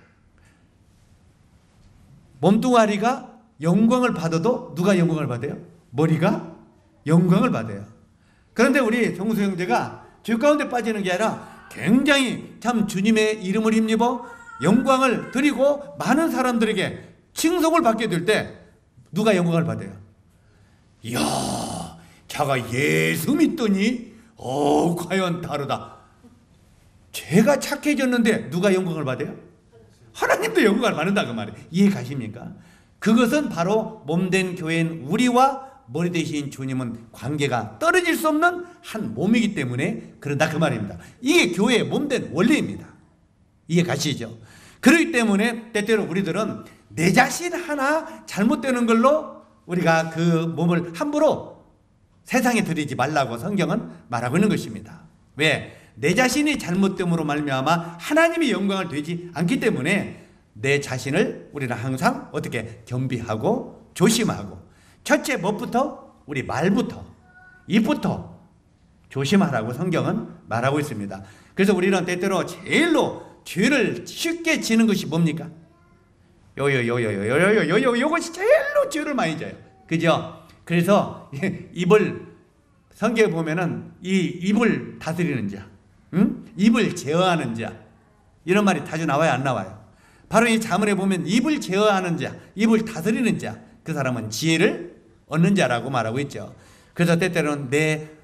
[SPEAKER 1] 몸뚱아리가 영광을 받아도 누가 영광을 받아요? 머리가 영광을 받아요. 그런데 우리 종수 형제가 죄 가운데 빠지는 게 아니라 굉장히 참 주님의 이름을 힘입어 영광을 드리고 많은 사람들에게 칭송을 받게 될 때 누가 영광을 받아요? 이야, 자가 예수 믿더니 어 과연 다르다. 죄가 착해졌는데 누가 영광을 받아요? 하나님도 영광을 받는다 그 말이에요. 이해 가십니까? 그것은 바로 몸된 교회인 우리와 머리 대신 주님은 관계가 떨어질 수 없는 한 몸이기 때문에 그런다 그 말입니다. 이게 교회의 몸된 원리입니다. 이해 가시죠? 그렇기 때문에 때때로 우리들은 내 자신 하나 잘못되는 걸로 우리가 그 몸을 함부로 세상에 드리지 말라고 성경은 말하고 있는 것입니다. 왜? 내 자신이 잘못됨으로 말미암아 하나님의 영광을 되지 않기 때문에 내 자신을 우리는 항상 어떻게 겸비하고 조심하고, 첫째 무엇부터? 우리 말부터, 입부터 조심하라고 성경은 말하고 있습니다. 그래서 우리는 때때로 제일로 죄를 쉽게 지는 것이 뭡니까? 요요요요요요요요 요것이 제일로 죄를 많이 져요. 그죠? 그래서 입을, 성경에 보면은 이 입을 다스리는 자, 응? 입을 제어하는 자, 이런 말이 자주 나와요, 안 나와요? 바로 이 자문에 보면 입을 제어하는 자, 입을 다스리는 자, 그 사람은 지혜를 얻는 자라고 말하고 있죠. 그래서 때때로는 내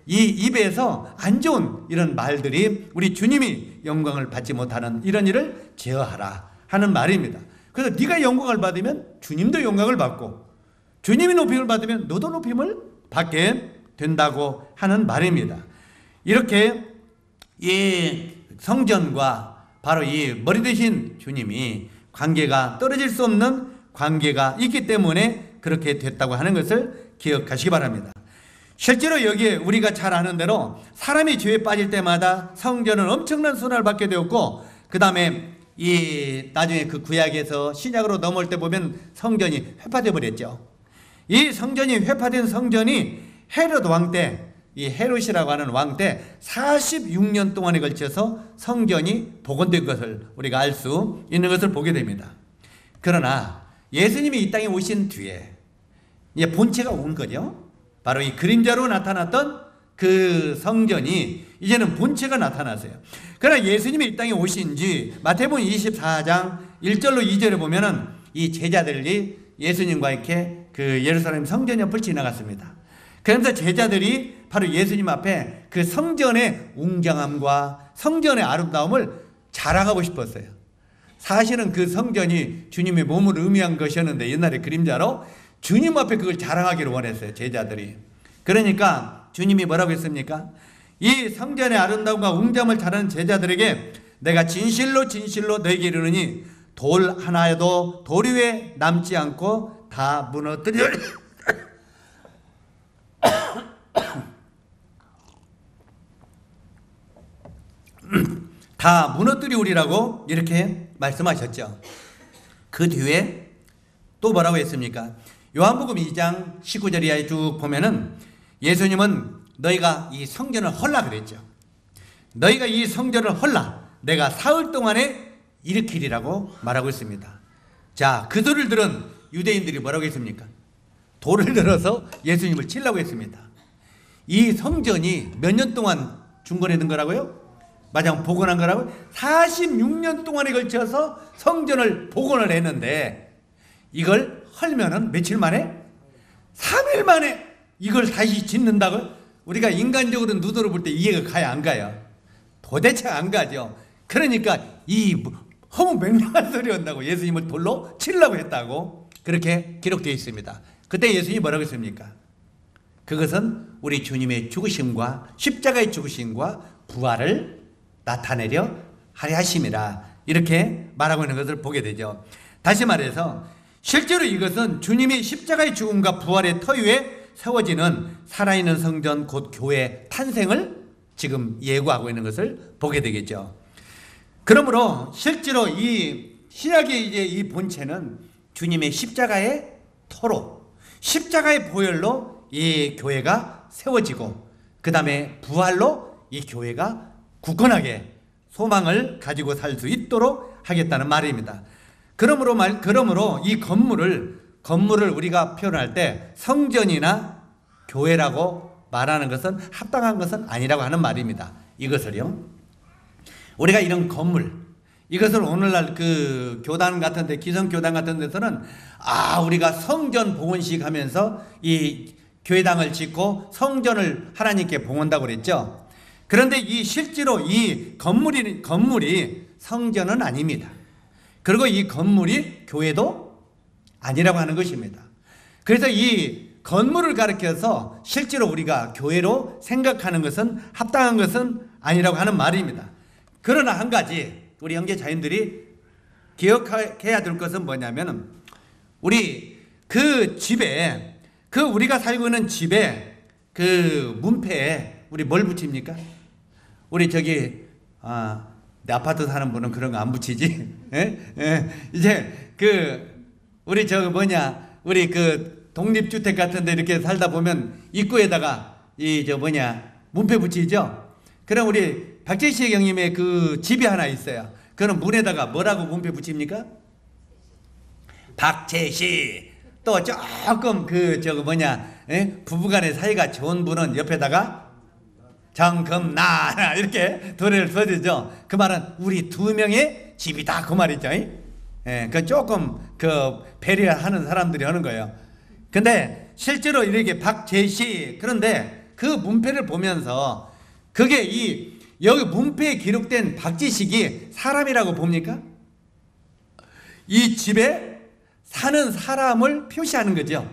[SPEAKER 1] 이 입에서 안 좋은 이런 말들이 우리 주님이 영광을 받지 못하는 이런 일을 제어하라 하는 말입니다. 그래서 네가 영광을 받으면 주님도 영광을 받고 주님이 높임을 받으면 너도 높임을 받게 된다고 하는 말입니다. 이렇게 이 성전과 바로 이 머리 되신 주님이 관계가 떨어질 수 없는 관계가 있기 때문에 그렇게 됐다고 하는 것을 기억하시기 바랍니다. 실제로 여기에 우리가 잘 아는 대로 사람이 죄에 빠질 때마다 성전은 엄청난 순환을 받게 되었고, 그 다음에 이 나중에 그 구약에서 신약으로 넘어올 때 보면 성전이 회파되어 버렸죠. 이 성전이 회파된 성전이 헤롯 왕 때, 이 헤롯이라고 하는 왕 때 사십육 년 동안에 걸쳐서 성전이 복원된 것을 우리가 알 수 있는 것을 보게 됩니다. 그러나 예수님이 이 땅에 오신 뒤에 이제 본체가 온 거죠. 바로 이 그림자로 나타났던 그 성전이 이제는 본체가 나타났어요. 그러나 예수님이 이 땅에 오신 지 마태복음 이십사 장 일 절로 이 절에 보면은 이 제자들이 예수님과 이렇게 그 예루살렘 성전 옆을 지나갔습니다. 그러면서 제자들이 바로 예수님 앞에 그 성전의 웅장함과 성전의 아름다움을 자랑하고 싶었어요. 사실은 그 성전이 주님의 몸을 의미한 것이었는데 옛날에 그림자로 주님 앞에 그걸 자랑하기를 원했어요, 제자들이. 그러니까 주님이 뭐라고 했습니까? 이 성전의 아름다움과 웅장함을 자랑하는 제자들에게 내가 진실로 진실로 너에게 이르노니 돌 하나에도 돌 위에 남지 않고 다 무너뜨리리라. 다 무너뜨리우리라고 이렇게 말씀하셨죠. 그 뒤에 또 뭐라고 했습니까? 요한복음 이 장 십구 절 이하에 쭉 보면은 예수님은 너희가 이 성전을 헐라 그랬죠. 너희가 이 성전을 헐라 내가 사흘 동안에 일으키리라고 말하고 있습니다. 자, 그 소리를 들은 유대인들이 뭐라고 했습니까? 돌을 들어서 예수님을 치려고 했습니다. 이 성전이 몇 년 동안 중건했던 거라고요? 마냥 복원한 거라고요? 사십육 년 동안에 걸쳐서 성전을 복원을 했는데 이걸 헐면은 며칠 만에? 삼 일 만에 이걸 다시 짓는다고? 우리가 인간적으로 눈으로 볼 때 이해가 가야 안 가요? 도대체 안 가죠. 그러니까 이 허무맹랑한 소리 한다고 예수님을 돌로 치려고 했다고 그렇게 기록되어 있습니다. 그때 예수님이 뭐라고 했습니까? 그것은 우리 주님의 죽으심과 십자가의 죽으심과 부활을 나타내려 하려 하심이라 이렇게 말하고 있는 것을 보게 되죠. 다시 말해서 실제로 이것은 주님이 십자가의 죽음과 부활의 터 위에 세워지는 살아있는 성전 곧 교회 탄생을 지금 예고하고 있는 것을 보게 되겠죠. 그러므로 실제로 이 신약의 이제 이 본체는 주님의 십자가의 터로 십자가의 보혈로 이 교회가 세워지고 그 다음에 부활로 이 교회가 굳건하게 소망을 가지고 살 수 있도록 하겠다는 말입니다. 그러므로 말 그러므로 이 건물을 건물을 우리가 표현할 때 성전이나 교회라고 말하는 것은 합당한 것은 아니라고 하는 말입니다. 이것을요. 우리가 이런 건물 이것을 오늘날 그 교단 같은 데 기성 교단 같은 데서는 아 우리가 성전 봉헌식 하면서 이 교회당을 짓고 성전을 하나님께 봉헌한다고 그랬죠. 그런데 이 실제로 이 건물이 건물이 성전은 아닙니다. 그리고 이 건물이 교회도 아니라고 하는 것입니다. 그래서 이 건물을 가리켜서 실제로 우리가 교회로 생각하는 것은 합당한 것은 아니라고 하는 말입니다. 그러나 한 가지 우리 형제 자인들이 기억해야 될 것은 뭐냐면 우리 그 집에 그 우리가 살고 있는 집에 그 문패에 우리 뭘 붙입니까? 우리 저기 아, 내 아파트 사는 분은 그런 거 안 붙이지? 에? 에, 이제 그 우리 저 뭐냐 우리 그 독립주택 같은데 이렇게 살다 보면 입구에다가 이 저 뭐냐 문패 붙이죠? 그럼 우리 박재식 형님의 그 집이 하나 있어요. 그럼 문에다가 뭐라고 문패 붙입니까? 박재식. 또 조금 그 저거 뭐냐 에? 부부간의 사이가 좋은 분은 옆에다가 정금나 이렇게 도래를 써주죠. 그 말은 우리 두 명의 집이다 그 말이죠. 예, 그 조금 그 배려하는 사람들이 하는 거예요. 근데 실제로 이렇게 박재식 그런데 그 문패를 보면서 그게 이 여기 문패에 기록된 박지식이 사람이라고 봅니까? 이 집에 사는 사람을 표시하는 거죠.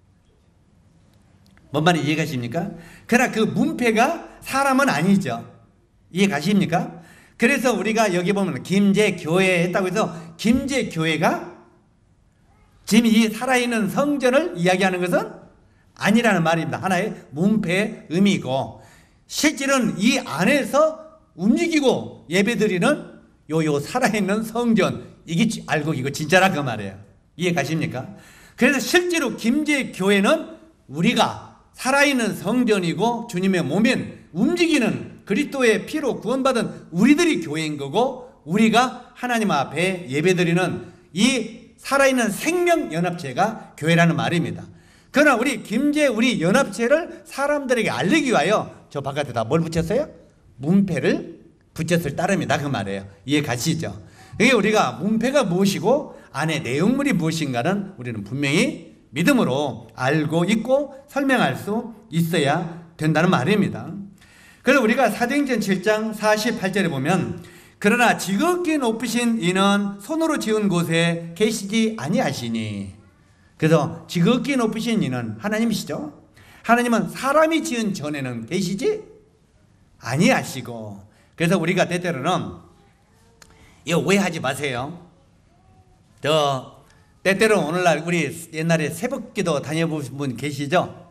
[SPEAKER 1] 뭔 말인지 이해가십니까? 그러나 그 문패가 사람은 아니죠. 이해가십니까? 그래서 우리가 여기 보면 김제교회 했다고 해서 김제교회가 지금 이 살아있는 성전을 이야기하는 것은 아니라는 말입니다. 하나의 문패의 의미고, 실질은 이 안에서 움직이고 예배드리는 요요 살아있는 성전, 이게 알고 이거 진짜라 그 말이에요. 이해가십니까? 그래서 실제로 김제교회는 우리가 살아있는 성전이고 주님의 몸인 움직이는 그리스도의 피로 구원받은 우리들이 교회인 거고, 우리가 하나님 앞에 예배드리는 이 살아있는 생명연합체가 교회라는 말입니다. 그러나 우리 김제 우리 연합체를 사람들에게 알리기 위하여 저 바깥에다 뭘 붙였어요? 문패를 붙였을 따름이다 그 말이에요. 이해 가시죠? 이게 우리가 문패가 무엇이고 안에 내용물이 무엇인가는 우리는 분명히 믿음으로 알고 있고 설명할 수 있어야 된다는 말입니다. 그래서 우리가 사도행전 칠 장 사십팔 절에 보면 그러나 지극히 높으신 이는 손으로 지은 곳에 계시지 아니하시니, 그래서 지극히 높으신 이는 하나님이시죠. 하나님은 사람이 지은 전에는 계시지 아니하시고, 그래서 우리가 때때로는 이거 오해하지 마세요. 저 때때로 오늘날 우리 옛날에 새벽기도 다녀보신 분 계시죠?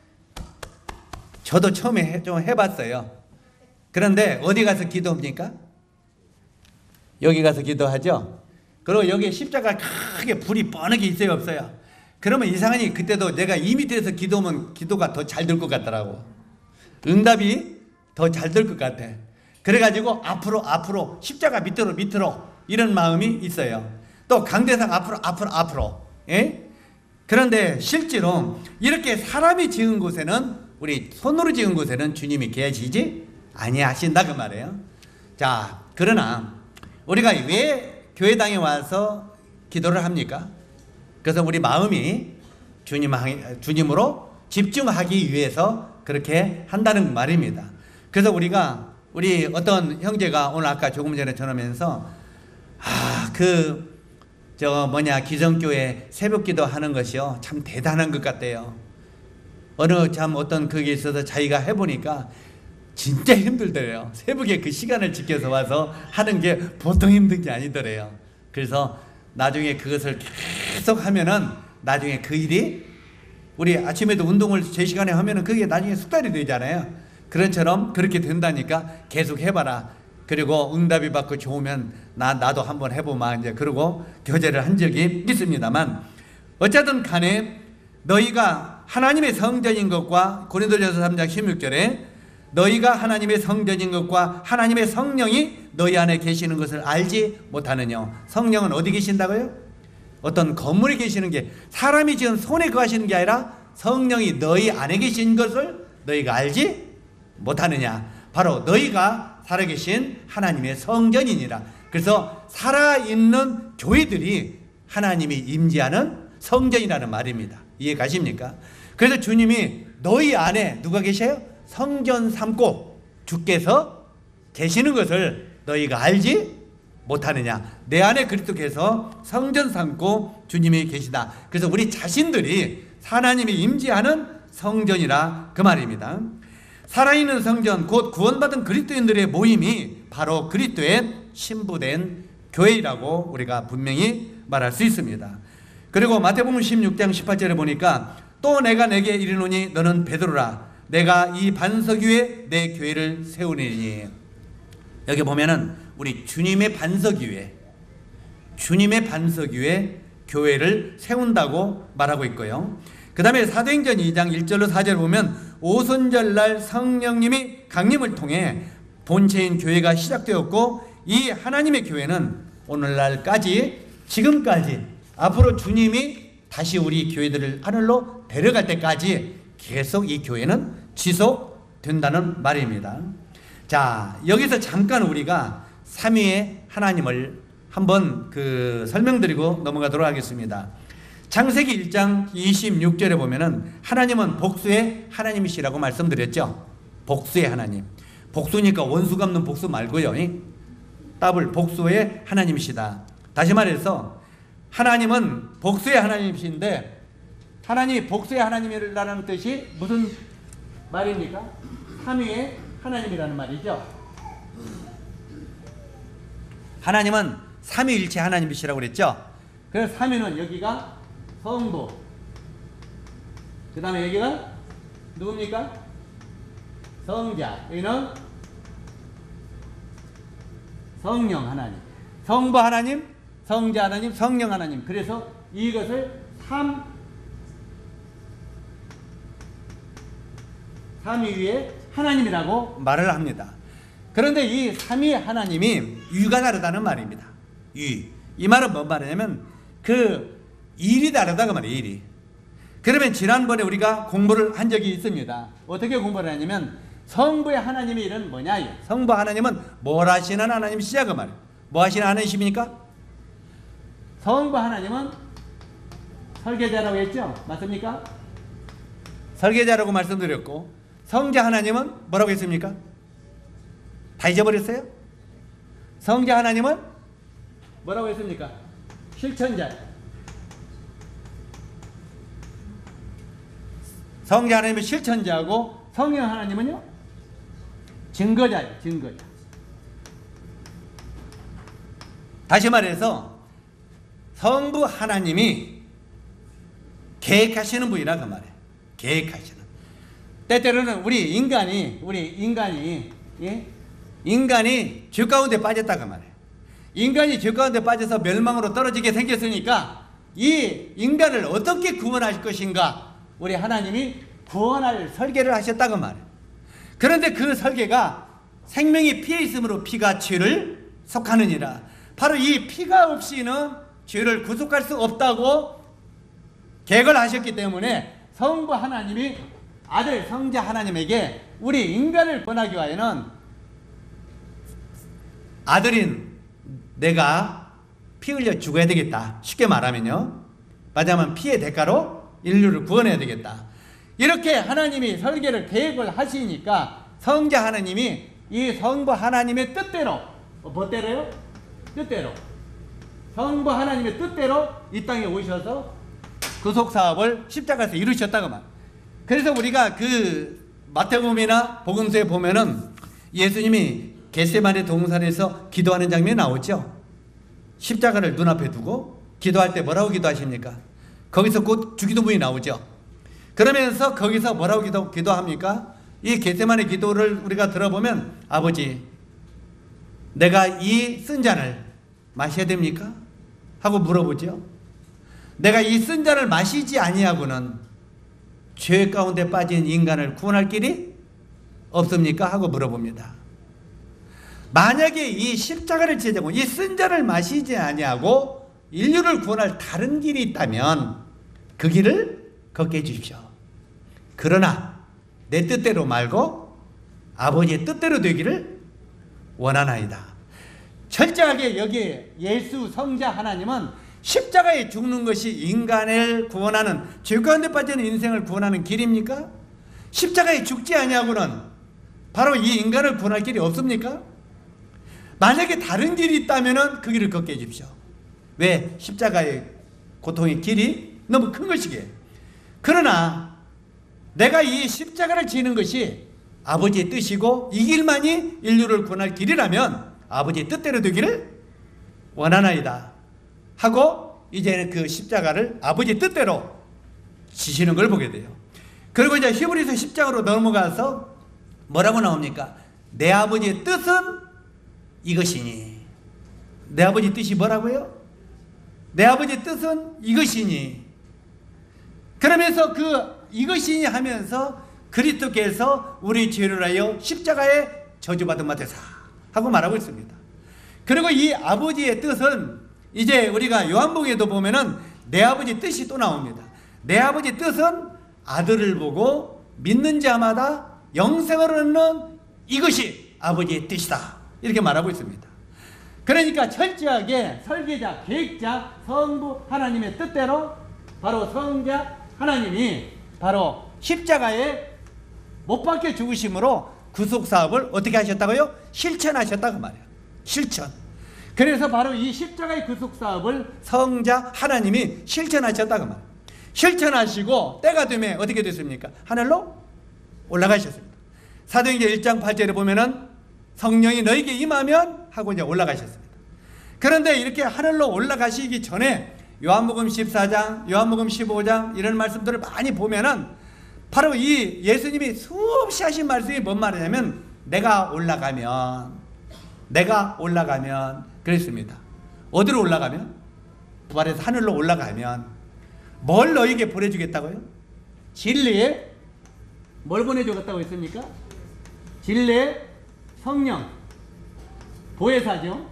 [SPEAKER 1] 저도 처음에 좀 해봤어요. 그런데 어디 가서 기도합니까? 여기 가서 기도하죠. 그리고 여기 십자가 크게 불이 뻔하게 있어요, 없어요? 그러면 이상하니 그때도 내가 이 밑에서 기도하면 기도가 더 잘 될 것 같더라고. 응답이 더 잘 될 것 같아. 그래가지고 앞으로 앞으로 십자가 밑으로 밑으로 이런 마음이 있어요. 또 강대상 앞으로 앞으로 앞으로. 예? 그런데 실제로 이렇게 사람이 지은 곳에는, 우리 손으로 지은 곳에는 주님이 계시지 아니하신다 그 말이에요. 자, 그러나 우리가 왜 교회당에 와서 기도를 합니까? 그래서 우리 마음이 주님, 주님으로 집중하기 위해서 그렇게 한다는 말입니다. 그래서 우리가 우리 어떤 형제가 오늘 아까 조금 전에 전하면서 아, 그 저 뭐냐 기성교회 새벽기도 하는 것이요 참 대단한 것 같대요. 어느 참 어떤 거기에 있어서 자기가 해보니까 진짜 힘들더래요. 새벽에 그 시간을 지켜서 와서 하는 게 보통 힘든 게 아니더래요. 그래서 나중에 그것을 계속 하면은 나중에 그 일이, 우리 아침에도 운동을 제 시간에 하면은 그게 나중에 습관이 되잖아요. 그런 처럼 그렇게 된다니까 계속 해봐라. 그리고 응답이 받고 좋으면 나, 나도 한번 해보마. 이제 그러고 교제를 한 적이 있습니다만, 어쨌든 간에 너희가 하나님의 성전인 것과, 고린도전서 삼 장 십육 절에 너희가 하나님의 성전인 것과 하나님의 성령이 너희 안에 계시는 것을 알지 못하느냐. 성령은 어디 계신다고요? 어떤 건물에 계시는 게, 사람이 지은 손에 거하시는 게 아니라 성령이 너희 안에 계신 것을 너희가 알지 못하느냐. 바로 너희가 살아계신 하나님의 성전이니라. 그래서 살아있는 교회들이 하나님이 임재하는 성전이라는 말입니다. 이해 가십니까? 그래서 주님이 너희 안에 누가 계셔요? 성전 삼고 주께서 계시는 것을 너희가 알지 못하느냐. 내 안에 그리스도께서 성전 삼고 주님이 계시다. 그래서 우리 자신들이 하나님이 임재하는 성전이라 그 말입니다. 살아있는 성전, 곧 구원받은 그리스도인들의 모임이 바로 그리스도의 신부된 교회라고 우리가 분명히 말할 수 있습니다. 그리고 마태복음 십육 장 십팔 절에 보니까 또 내가 내게 이르노니 너는 베드로라. 내가 이 반석 위에 내 교회를 세우리니. 여기 보면은 우리 주님의 반석 위에, 주님의 반석 위에 교회를 세운다고 말하고 있고요. 그 다음에 사도행전 이 장 일 절로 사 절 보면 오순절날 성령님이 강림을 통해 본체인 교회가 시작되었고, 이 하나님의 교회는 오늘날까지, 지금까지, 앞으로 주님이 다시 우리 교회들을 하늘로 데려갈 때까지 계속 이 교회는 지속된다는 말입니다. 자, 여기서 잠깐 우리가 삼위의 하나님을 한번 그 설명드리고 넘어가도록 하겠습니다. 창세기 일 장 이십육 절에 보면은 하나님은 복수의 하나님이시라고 말씀드렸죠. 복수의 하나님. 복수니까 원수 갚는 복수 말고요. 더블 복수의 하나님이시다. 다시 말해서 하나님은 복수의 하나님이신데, 하나님이 복수의 하나님이라는 뜻이 무슨 말입니까? 삼위의 하나님이라는 말이죠. 하나님은 삼위일체 하나님이시라고 그랬죠. 그래서 삼위는 여기가 성부, 그 다음에 여기가 누굽니까? 성자, 여기는 성령 하나님. 성부 하나님, 성자 하나님, 성령 하나님. 그래서 이것을 삼, 삼위의 하나님이라고 말을 합니다. 그런데 이 삼위 하나님이 유가 다르다는 말입니다. 유. 이 말은 뭔 말이냐면 그 일이 다르다고 말이에요. 일이. 그러면 지난번에 우리가 공부를 한 적이 있습니다. 어떻게 공부를 하냐면 성부의 하나님의 일은 뭐냐? 성부 하나님은 뭘 하시는 하나님이시냐 그 말이에요. 뭐 하시는 하나님이십니까? 성부 하나님은 설계자라고 했죠? 맞습니까? 설계자라고 말씀드렸고, 성자 하나님은 뭐라고 했습니까? 다 잊어버렸어요? 성자 하나님은 뭐라고 했습니까? 실천자. 성자 하나님은 실천자고, 성령 하나님은요? 증거자예요. 증거자. 다시 말해서 성부 하나님이 계획하시는 분이라 그 말이에요. 계획하시는. 때때로는 우리 인간이 우리 인간이 예? 인간이 죄 가운데 빠졌다 그 말이에요. 인간이 죄 가운데 빠져서 멸망으로 떨어지게 생겼으니까 이 인간을 어떻게 구원할 것인가, 우리 하나님이 구원할 설계를 하셨다 그 말이에요. 그런데 그 설계가 생명이 피에 있으므로 피가 죄를 속하느니라. 바로 이 피가 없이는 죄를 구속할 수 없다고 계획을 하셨기 때문에 성부 하나님이 아들 성자 하나님에게 우리 인간을 구원하기 위하여는 아들인 내가 피 흘려 죽어야 되겠다. 쉽게 말하면요. 맞아면 피의 대가로 인류를 구원해야 되겠다. 이렇게 하나님이 설계를 계획을 하시니까 성자 하나님이 이 성부 하나님의 뜻대로, 뭐 때로요? 뜻대로. 성부 하나님의 뜻대로 이 땅에 오셔서 구속사업을 십자가에서 이루셨다고 말. 그래서 우리가 그 마태복음이나 복음서에 보면은 예수님이 겟세마네 동산에서 기도하는 장면이 나오죠. 십자가를 눈앞에 두고 기도할 때 뭐라고 기도하십니까? 거기서 곧 주기도문이 나오죠. 그러면서 거기서 뭐라고 기도, 기도합니까? 이 겟세마네 기도를 우리가 들어보면, 아버지 내가 이 쓴 잔을 마셔야 됩니까? 하고 물어보죠. 내가 이 쓴 잔을 마시지 아니하고는 죄 가운데 빠진 인간을 구원할 길이 없습니까? 하고 물어봅니다. 만약에 이 십자가를 지자고 이 쓴 잔을 마시지 아니하고 인류를 구원할 다른 길이 있다면 그 길을 걷게 해주십시오. 그러나 내 뜻대로 말고 아버지의 뜻대로 되기를 원하나이다. 철저하게 여기에 예수 성자 하나님은 십자가에 죽는 것이 인간을 구원하는, 죄 가운데 빠지는 인생을 구원하는 길입니까? 십자가에 죽지 아니하고는 바로 이 인간을 구원할 길이 없습니까? 만약에 다른 길이 있다면 그 길을 걷게 해주십시오. 왜? 십자가의 고통의 길이 너무 큰 것이기에. 그러나 내가 이 십자가를 지는 것이 아버지의 뜻이고 이 길만이 인류를 구원할 길이라면 아버지의 뜻대로 되기를 원하나이다 하고 이제는 그 십자가를 아버지의 뜻대로 지시는 걸 보게 돼요. 그리고 이제 히브리서 십 장으로 넘어가서 뭐라고 나옵니까? 내 아버지의 뜻은 이것이니. 내 아버지 뜻이 뭐라고요? 내 아버지 뜻은 이것이니. 그러면서 그 이것이니 하면서 그리스도께서 우리 죄를 하여 십자가에 저주받은 바 되사 하고 말하고 있습니다. 그리고 이 아버지의 뜻은 이제 우리가 요한복음에도 보면은 내 아버지 뜻이 또 나옵니다. 내 아버지 뜻은 아들을 보고 믿는 자마다 영생을 얻는 이것이 아버지의 뜻이다. 이렇게 말하고 있습니다. 그러니까 철저하게 설계자, 계획자, 성부 하나님의 뜻대로 바로 성자 하나님이 바로 십자가에 못 박혀 죽으심으로 구속사업을 어떻게 하셨다고요? 실천하셨다고 말이에요. 실천. 그래서 바로 이 십자가의 구속사업을 성자 하나님이 실천하셨다고 말이에요. 실천하시고 때가 되면 어떻게 됐습니까? 하늘로 올라가셨습니다. 사도행전 일 장 팔 절에 보면은 성령이 너에게 임하면 하고 이제 올라가셨습니다. 그런데 이렇게 하늘로 올라가시기 전에 요한복음 십사 장, 요한복음 십오 장 이런 말씀들을 많이 보면은 바로 이 예수님이 수없이 하신 말씀이 뭔 말이냐면 내가 올라가면 내가 올라가면 그랬습니다. 어디로 올라가면? 부활해서 하늘로 올라가면 뭘 너에게 보내주겠다고요? 진리에 뭘 보내주겠다고 했습니까? 진리의 성령 보혜사죠.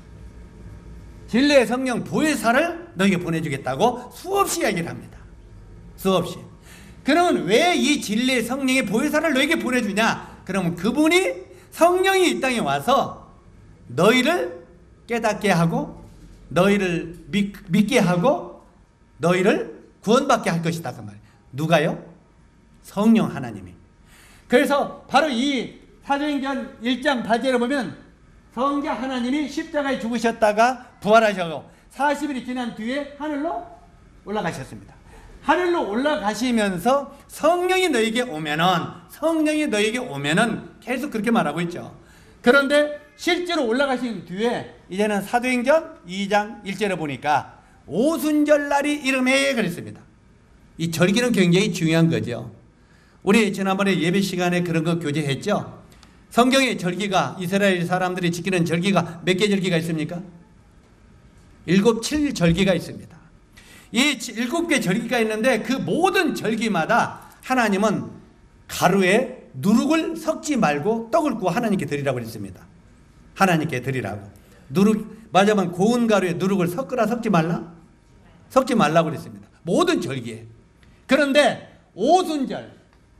[SPEAKER 1] 진리의 성령 보혜사를 너에게 보내주겠다고 수없이 얘기를 합니다. 수없이. 그러면 왜 이 진리의 성령의 보혜사를 너에게 보내주냐? 그러면 그분이 성령이 이 땅에 와서 너희를 깨닫게 하고 너희를 믿, 믿게 하고 너희를 구원받게 할 것이다 그 말이에요. 누가요? 성령 하나님이. 그래서 바로 이 사도행전 일 장 팔 절에 보면 성자 하나님이 십자가에 죽으셨다가 부활하셔서 사십 일이 지난 뒤에 하늘로 올라가셨습니다. 하늘로 올라가시면서 성령이 너에게 오면은 성령이 너에게 오면은 계속 그렇게 말하고 있죠. 그런데 실제로 올라가신 뒤에 이제는 사도행전 이 장 일 절에 보니까 오순절 날이 이름에 그랬습니다. 이 절기는 굉장히 중요한 거죠. 우리 지난번에 예배 시간에 그런 거 교제했죠. 성경의 절기가 이스라엘 사람들이 지키는 절기가 몇 개 절기가 있습니까? 일곱, 칠 절기가 있습니다. 이 일곱 개 절기가 있는데 그 모든 절기마다 하나님은 가루에 누룩을 섞지 말고 떡을 구워 하나님께 드리라고 했습니다. 하나님께 드리라고. 누룩, 맞아만 고운 가루에 누룩을 섞으라 섞지 말라? 섞지 말라고 그랬습니다. 모든 절기에. 그런데 오순절,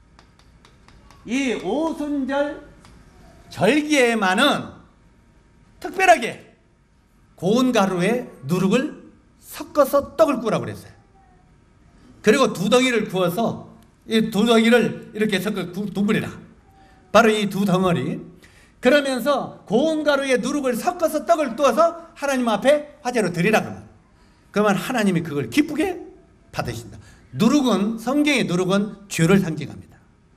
[SPEAKER 1] 이 오순절 절기에만은 특별하게 고운 가루에 누룩을 섞어서 떡을 구우라고 그랬어요. 그리고 두 덩이를 구워서 이 두 덩이를 이렇게 섞어 둥그리라. 바로 이 두 덩어리. 그러면서 고운 가루에 누룩을 섞어서 떡을 구워서 하나님 앞에 화제로 드리라 그러면. 그러면 하나님이 그걸 기쁘게 받으신다. 누룩은, 성경의 누룩은 죄를 상징합니다.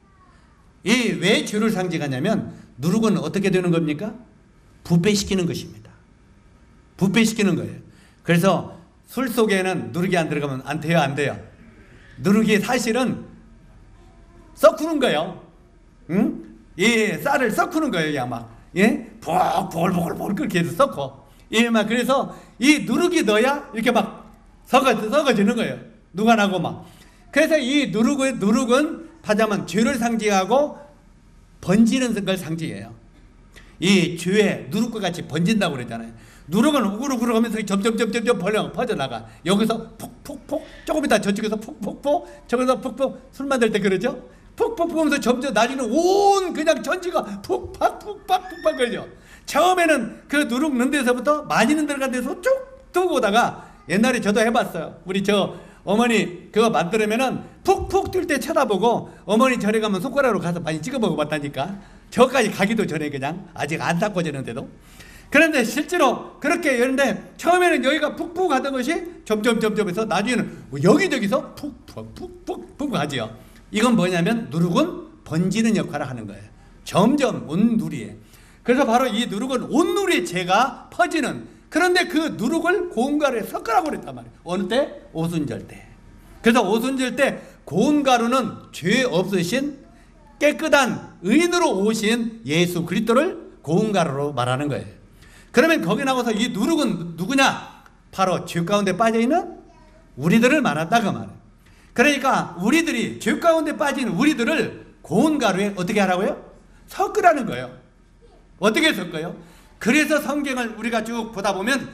[SPEAKER 1] 이 왜 죄를 상징하냐면 누룩은 어떻게 되는 겁니까? 부패시키는 것입니다. 부패시키는 거예요. 그래서 술 속에는 누룩이 안 들어가면 안 돼요, 안 돼요. 누룩이 사실은 썩구는 거예요. 응? 이 쌀을 썩구는 거예요, 그냥 막. 예? 보글보글보글 그렇게 해서 썩고. 예, 막 그래서 이 누룩이 넣어야 이렇게 막 썩어, 썩어지는 거예요. 누가 나고 막. 그래서 이 누룩은, 누룩은 하자면 죄를 상징하고 번지는 걸 상징해요. 이 죄에 누룩과 같이 번진다고 그랬잖아요. 누룩은 우글우글 하면서 점점점점점 벌려 퍼져나가. 여기서 푹푹푹, 조금 이따 저쪽에서 푹푹푹, 저기서 푹푹, 술 만들 때 그러죠? 푹푹푹 하면서 점점 나중에는 온 그냥 전지가 푹팍 푹팍 푹팍 걸려. 처음에는 그 누룩 넣은 데서부터 많이 넣은 들어간 데서 쭉 두고 오다가 옛날에 저도 해봤어요. 우리 저 어머니 그거 만들면은 푹푹 뛸 때 쳐다보고 어머니 절에 가면 손가락으로 가서 많이 찍어 먹어봤다니까. 저까지 가기도 전에 그냥 아직 안 닦아지는데도. 그런데 실제로 그렇게 했는데 처음에는 여기가 푹푹 하던 것이 점점 점점 해서 나중에는 여기저기서 푹푹 푹푹 푹 하지요. 이건 뭐냐면 누룩은 번지는 역할을 하는 거예요. 점점 온 누리에. 그래서 바로 이 누룩은 온 누리에 죄가 퍼지는. 그런데 그 누룩을 고운 가루에 섞으라고 그랬단 말이에요. 어느 때? 오순절 때. 그래서 오순절 때 고운 가루는 죄 없으신 깨끗한 의인으로 오신 예수 그리스도를 고운 가루로 말하는 거예요. 그러면 거기 나가서 이 누룩은 누구냐? 바로 죄 가운데 빠져있는 우리들을 말한다고 말해요. 그러니까 우리들이 죄 가운데 빠진 우리들을 고운 가루에 어떻게 하라고요? 섞으라는 거예요. 어떻게 섞어요? 그래서 성경을 우리가 쭉 보다 보면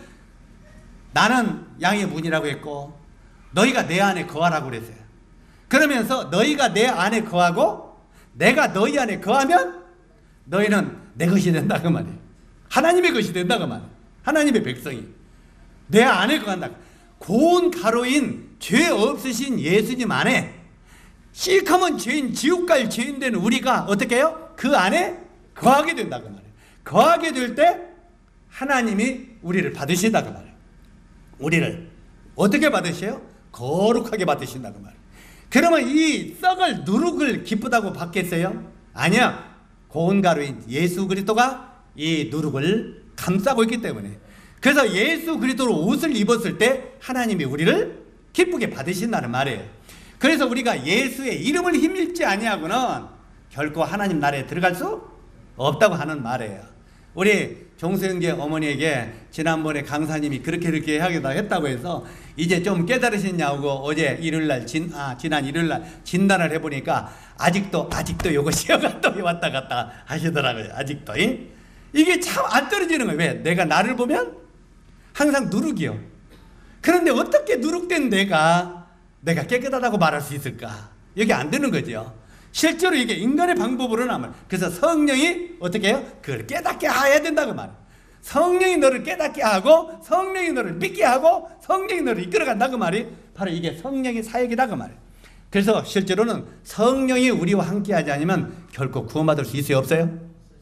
[SPEAKER 1] 나는 양의 문이라고 했고 너희가 내 안에 거하라고 그랬어요. 그러면서 너희가 내 안에 거하고 내가 너희 안에 거하면 너희는 내 것이 된다 그 말이에요. 하나님의 것이 된다 그 말이에요. 하나님의 백성이 내 안에 거한다. 고운 가루인 죄 없으신 예수님 안에 시커먼 죄인, 지옥 갈 죄인 된 우리가 어떻게 해요? 그 안에 거하게 된다고 말해요. 거하게 될 때 하나님이 우리를 받으신다고 말해요. 우리를 어떻게 받으셔요? 거룩하게 받으신다고 말해요. 그러면 이 썩을 누룩을 기쁘다고 받겠어요? 아니야. 고운 가루인 예수 그리스도가 이 누룩을 감싸고 있기 때문에. 그래서 예수 그리스도로 옷을 입었을 때 하나님이 우리를 기쁘게 받으신다는 말이에요. 그래서 우리가 예수의 이름을 힘입지 아니하고는 결코 하나님 나라에 들어갈 수 없다고 하는 말이에요. 우리 종수형제 어머니에게 지난번에 강사님이 그렇게 그렇게 하기도 했다고 해서 이제 좀 깨달으셨냐고 어제 일요일날 진, 아, 지난 일요일날 진단을 해보니까 아직도 아직도 요거 시어가 또 왔다 갔다 하시더라고요. 아직도 이? 이게 참 안 떨어지는 거예요. 왜? 내가 나를 보면 항상 누룩이요. 그런데 어떻게 누룩된 내가 내가 깨끗하다고 말할 수 있을까? 여기 안 되는 거죠. 실제로 이게 인간의 방법으로는 안 말. 그래서 성령이 어떻게 해요? 그걸 깨닫게 해야 된다고 말이에요. 성령이 너를 깨닫게 하고 성령이 너를 믿게 하고 성령이 너를 이끌어간다고 말이 바로 이게 성령의 사역이라고 말이에요. 그래서 실제로는 성령이 우리와 함께하지 않으면 결코 구원받을 수 있어요? 없어요?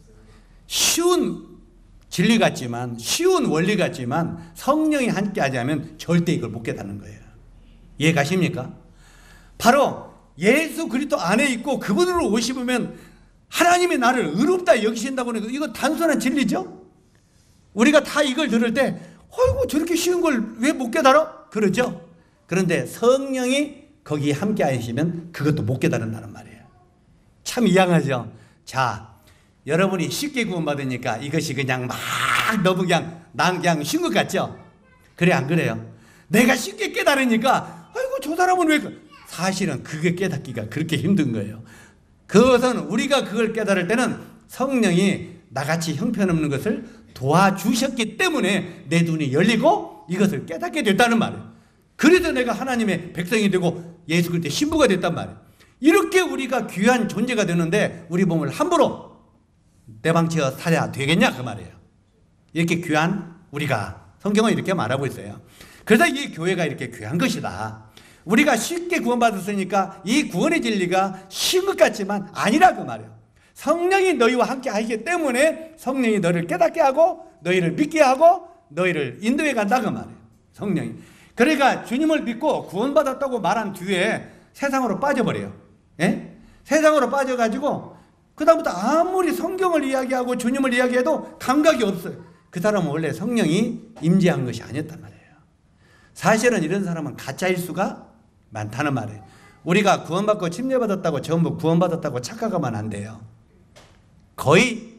[SPEAKER 1] 쉬운 진리 같지만 쉬운 원리 같지만 성령이 함께하지 않으면 절대 이걸 못 깨닫는 거예요. 이해 가십니까? 바로 예수 그리스도 안에 있고 그분으로 오시면 하나님이 나를 의롭다 여기신다고 하는 거 이거 단순한 진리죠? 우리가 다 이걸 들을 때 아이고 저렇게 쉬운 걸 왜 못 깨달아? 그러죠? 그런데 성령이 거기에 함께 하시면 그것도 못 깨달은다는 말이에요. 참 이상하죠? 자, 여러분이 쉽게 구원받으니까 이것이 그냥 막 너무 그냥 난 그냥 쉬운 것 같죠? 그래 안 그래요? 내가 쉽게 깨달으니까 아이고 저 사람은 왜 그... 사실은 그게 깨닫기가 그렇게 힘든 거예요. 그것은 우리가 그걸 깨달을 때는 성령이 나같이 형편없는 것을 도와주셨기 때문에 내 눈이 열리고 이것을 깨닫게 됐다는 말이에요. 그래서 내가 하나님의 백성이 되고 예수 그리스도의 신부가 됐단 말이에요. 이렇게 우리가 귀한 존재가 되는데 우리 몸을 함부로 내방치어 살아야 되겠냐 그 말이에요. 이렇게 귀한 우리가 성경은 이렇게 말하고 있어요. 그래서 이 교회가 이렇게 귀한 것이다. 우리가 쉽게 구원받았으니까 이 구원의 진리가 쉬운 것 같지만 아니라고 말이에요. 성령이 너희와 함께 하기 때문에 성령이 너를 깨닫게 하고 너희를 믿게 하고 너희를 인도해 간다고 말이에요. 성령이. 그러니까 주님을 믿고 구원받았다고 말한 뒤에 세상으로 빠져버려요. 예? 세상으로 빠져가지고 그 다음부터 아무리 성경을 이야기하고 주님을 이야기해도 감각이 없어요. 그 사람은 원래 성령이 임재한 것이 아니었단 말이에요. 사실은 이런 사람은 가짜일 수가 많다는 말이에요. 우리가 구원받고 침례받았다고 전부 구원받았다고 착각하면 안 돼요. 거의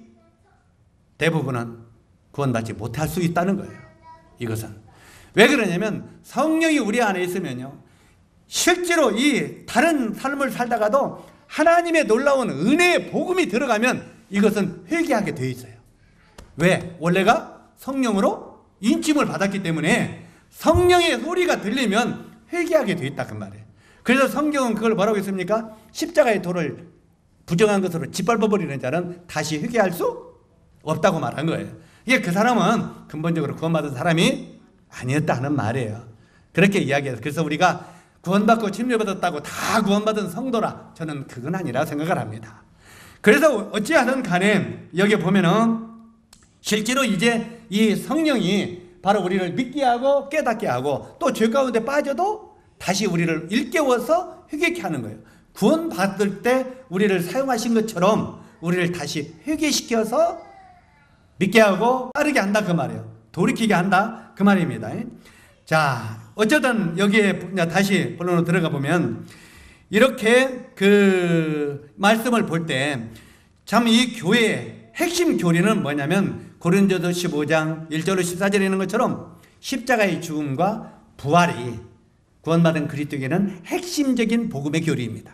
[SPEAKER 1] 대부분은 구원받지 못할 수 있다는 거예요. 이것은 왜 그러냐면 성령이 우리 안에 있으면요 실제로 이 다른 삶을 살다가도 하나님의 놀라운 은혜의 복음이 들어가면 이것은 회개하게 되어 있어요. 왜? 원래가 성령으로 인침을 받았기 때문에 성령의 소리가 들리면 회개하게 되어 있다 그 말이에요. 그래서 성경은 그걸 뭐라고 했습니까? 십자가의 도를 부정한 것으로 짓밟아버리는 자는 다시 회개할 수 없다고 말한 거예요. 이게 그 사람은 근본적으로 구원받은 사람이 아니었다는 말이에요. 그렇게 이야기해서 그래서 우리가 구원받고 침례받았다고 다 구원받은 성도라 저는 그건 아니라 생각을 합니다. 그래서 어찌하든 간에 여기 보면은 실제로 이제 이 성령이 바로 우리를 믿게 하고 깨닫게 하고 또 죄 가운데 빠져도 다시 우리를 일깨워서 회개케 하는 거예요. 구원받을 때 우리를 사용하신 것처럼 우리를 다시 회개시켜서 믿게 하고 따르게 한다 그 말이에요. 돌이키게 한다 그 말입니다. 자, 어쨌든 여기에 다시 본론으로 들어가 보면 이렇게 그 말씀을 볼 때 참 이 교회의 핵심 교리는 뭐냐면 고린도서 십오 장 일 절로 십사 절에 있는 것처럼 십자가의 죽음과 부활이 구원받은 그리스도에게는 핵심적인 복음의 교리입니다.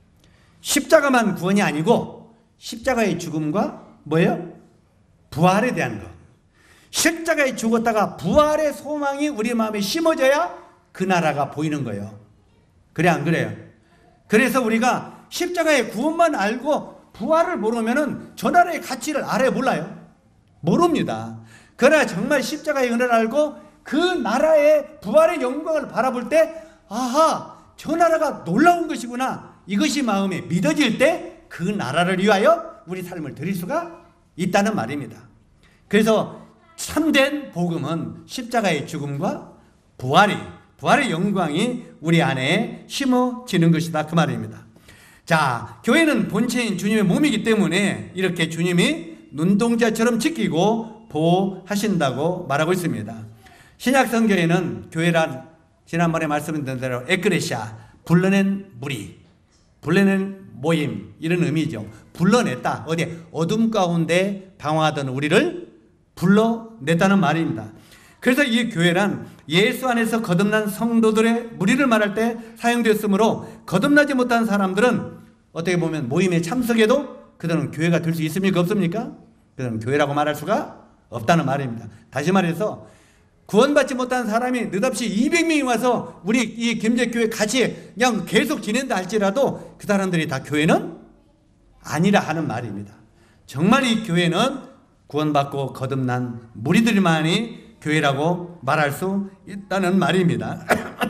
[SPEAKER 1] 십자가만 구원이 아니고 십자가의 죽음과 뭐예요? 부활에 대한 것. 십자가에 죽었다가 부활의 소망이 우리 마음에 심어져야 그 나라가 보이는 거예요. 그래 안 그래요? 그래서 우리가 십자가의 구원만 알고 부활을 모르면은 저 나라의 가치를 알아야 몰라요. 모릅니다. 그러나 정말 십자가의 은혜를 알고 그 나라의 부활의 영광을 바라볼 때 아하, 저 나라가 놀라운 것이구나, 이것이 마음에 믿어질 때 그 나라를 위하여 우리 삶을 드릴 수가 있다는 말입니다. 그래서 참된 복음은 십자가의 죽음과 부활이, 부활의 영광이 우리 안에 심어지는 것이다, 그 말입니다. 자, 교회는 본체인 주님의 몸이기 때문에 이렇게 주님이 눈동자처럼 지키고 보호하신다고 말하고 있습니다. 신약 성경에는 교회란 지난번에 말씀드린 대로 에크레시아, 불러낸 무리, 불러낸 모임, 이런 의미죠. 불러냈다. 어디 어둠 가운데 방황하던 우리를 불러냈다는 말입니다. 그래서 이 교회란 예수 안에서 거듭난 성도들의 무리를 말할 때 사용되었으므로 거듭나지 못한 사람들은 어떻게 보면 모임에 참석해도 그들은 교회가 될 수 있습니까? 없습니까? 그들은 교회라고 말할 수가 없다는 말입니다. 다시 말해서 구원받지 못한 사람이 느닷없이 이백 명이 와서 우리 이 김제교회 같이 그냥 계속 지낸다 할지라도 그 사람들이 다 교회는 아니라 하는 말입니다. 정말 이 교회는 구원받고 거듭난 무리들만이 교회라고 말할 수 있다는 말입니다.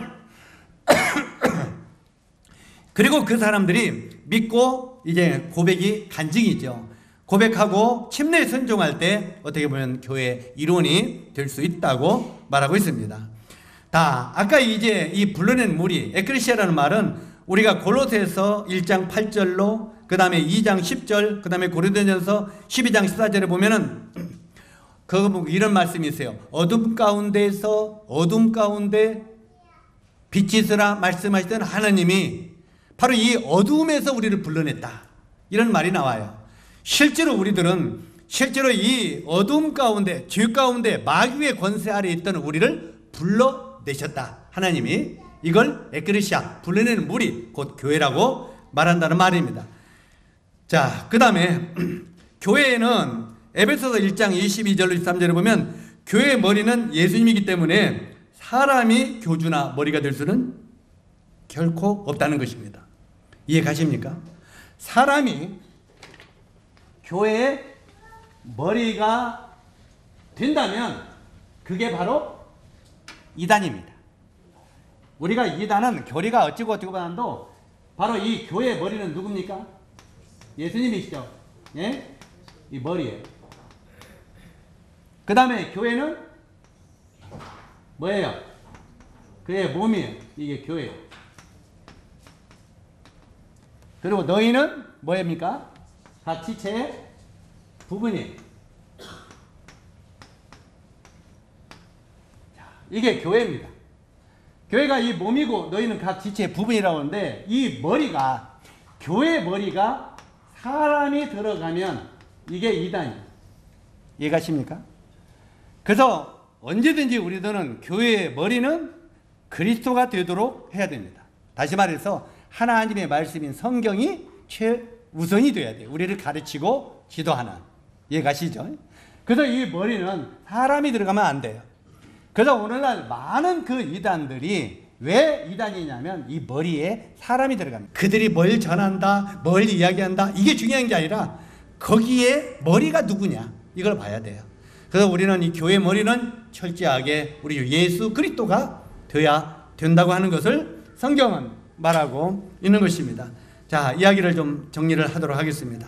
[SPEAKER 1] 그리고 그 사람들이 믿고 이제 고백이 간증이죠. 고백하고 침례에 순종할 때 어떻게 보면 교회의 일원이 될 수 있다고 말하고 있습니다. 다 아까 이제 이 불러낸 무리, 에크레시아라는 말은 우리가 골로새서 일 장 팔 절로 그 다음에 이 장 십 절, 그 다음에 고린도전서 십이 장 십사 절에 보면은 그 이런 말씀이 있어요. 어둠 가운데서 어둠 가운데 빛이 있으라 말씀하시던 하나님이 바로 이 어둠에서 우리를 불러냈다, 이런 말이 나와요. 실제로 우리들은 실제로 이 어둠 가운데, 죄 가운데 마귀의 권세 아래 있던 우리를 불러내셨다. 하나님이 이걸 에크레시아, 불러내는 무리, 곧 교회라고 말한다는 말입니다. 자, 그 다음에 교회에는 에베소서 일 장 이십이 절로 이십삼 절에 보면 교회의 머리는 예수님이기 때문에 사람이 교주나 머리가 될 수는 결코 없다는 것입니다. 이해 가십니까? 사람이 교회의 머리가 된다면 그게 바로 이단입니다. 우리가 이단은 교리가 어찌고 어찌고 한도 바로 이 교회의 머리는 누굽니까? 예수님이시죠. 예? 이 머리예요. 그 다음에 교회는 뭐예요? 그의 몸이에요. 이게 교회예요. 그리고 너희는 뭐입니까? 각 지체의 부분이에요. 자, 이게 교회입니다. 교회가 이 몸이고 너희는 각 지체의 부분이라고 하는데, 이 머리가, 교회 머리가 사람이 들어가면 이게 이단이에요. 이해가십니까? 그래서 언제든지 우리들은 교회의 머리는 그리스도가 되도록 해야 됩니다. 다시 말해서 하나님의 말씀인 성경이 최우선이 돼야 돼요. 우리를 가르치고 지도하는. 이해가시죠? 그래서 이 머리는 사람이 들어가면 안 돼요. 그래서 오늘날 많은 그 이단들이 왜 이단이냐면 이 머리에 사람이 들어갑니다. 그들이 뭘 전한다, 뭘 이야기한다, 이게 중요한 게 아니라 거기에 머리가 누구냐, 이걸 봐야 돼요. 그래서 우리는 이 교회 머리는 철저하게 우리 예수 그리스도가 되어야 된다고 하는 것을 성경은 말하고 있는 것입니다. 자, 이야기를 좀 정리를 하도록 하겠습니다.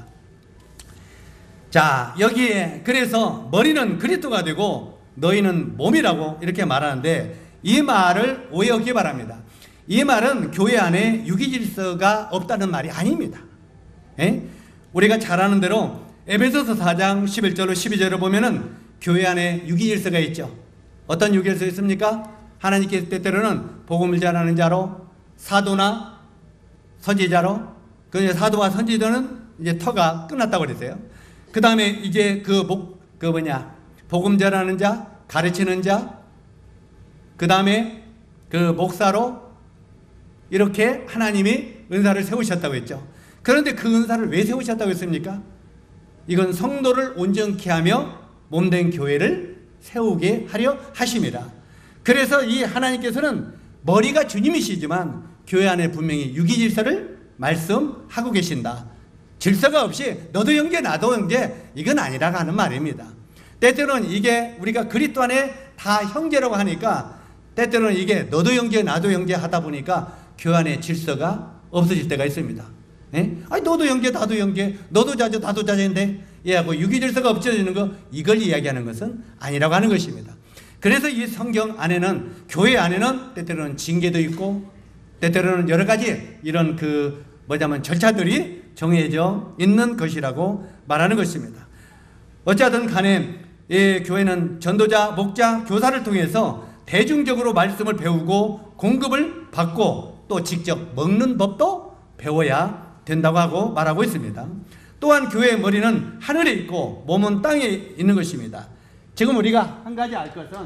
[SPEAKER 1] 자, 여기에 그래서 머리는 그리스도가 되고 너희는 몸이라고 이렇게 말하는데, 이 말을 오해하기 바랍니다. 이 말은 교회 안에 유기질서가 없다는 말이 아닙니다. 에? 우리가 잘 아는 대로 에베소서 사 장 십일 절로 십이 절을 보면은 교회 안에 유기질서가 있죠. 어떤 유기질서 있습니까? 하나님께서 때때로는 복음을 전하는 자로, 사도나 선지자로, 그 사도와 선지자는 이제 터가 끝났다고 그랬어요. 그 다음에 이제 그 목, 그 뭐냐, 복음 전하는 자, 가르치는 자, 그 다음에 그 목사로 이렇게 하나님이 은사를 세우셨다고 했죠. 그런데 그 은사를 왜 세우셨다고 했습니까? 이건 성도를 온전케 하며 몸된 교회를 세우게 하려 하심이라. 그래서 이 하나님께서는 머리가 주님이시지만 교회 안에 분명히 유기질서를 말씀하고 계신다. 질서가 없이 너도 형제 나도 형제 이건 아니라고 하는 말입니다. 때때로는 이게 우리가 그리스도 안에 다 형제라고 하니까 때때로는 이게 너도 형제 나도 형제 하다 보니까 교회 안에 질서가 없어질 때가 있습니다. 예? 아니 너도 형제 나도 형제 너도 자주 나도 자제인데 얘하고 유기 질서가 없어지는 거 이걸 이야기하는 것은 아니라고 하는 것입니다. 그래서 이 성경 안에는 교회 안에는 때때로는 징계도 있고 때때로는 여러 가지 이런 그 뭐냐면 절차들이 정해져 있는 것이라고 말하는 것입니다. 어찌하든 간에 이 교회는 전도자, 목자, 교사를 통해서 대중적으로 말씀을 배우고 공급을 받고 또 직접 먹는 법도 배워야 된다고 하고 말하고 있습니다. 또한 교회의 머리는 하늘에 있고 몸은 땅에 있는 것입니다. 지금 우리가 한 가지 알 것은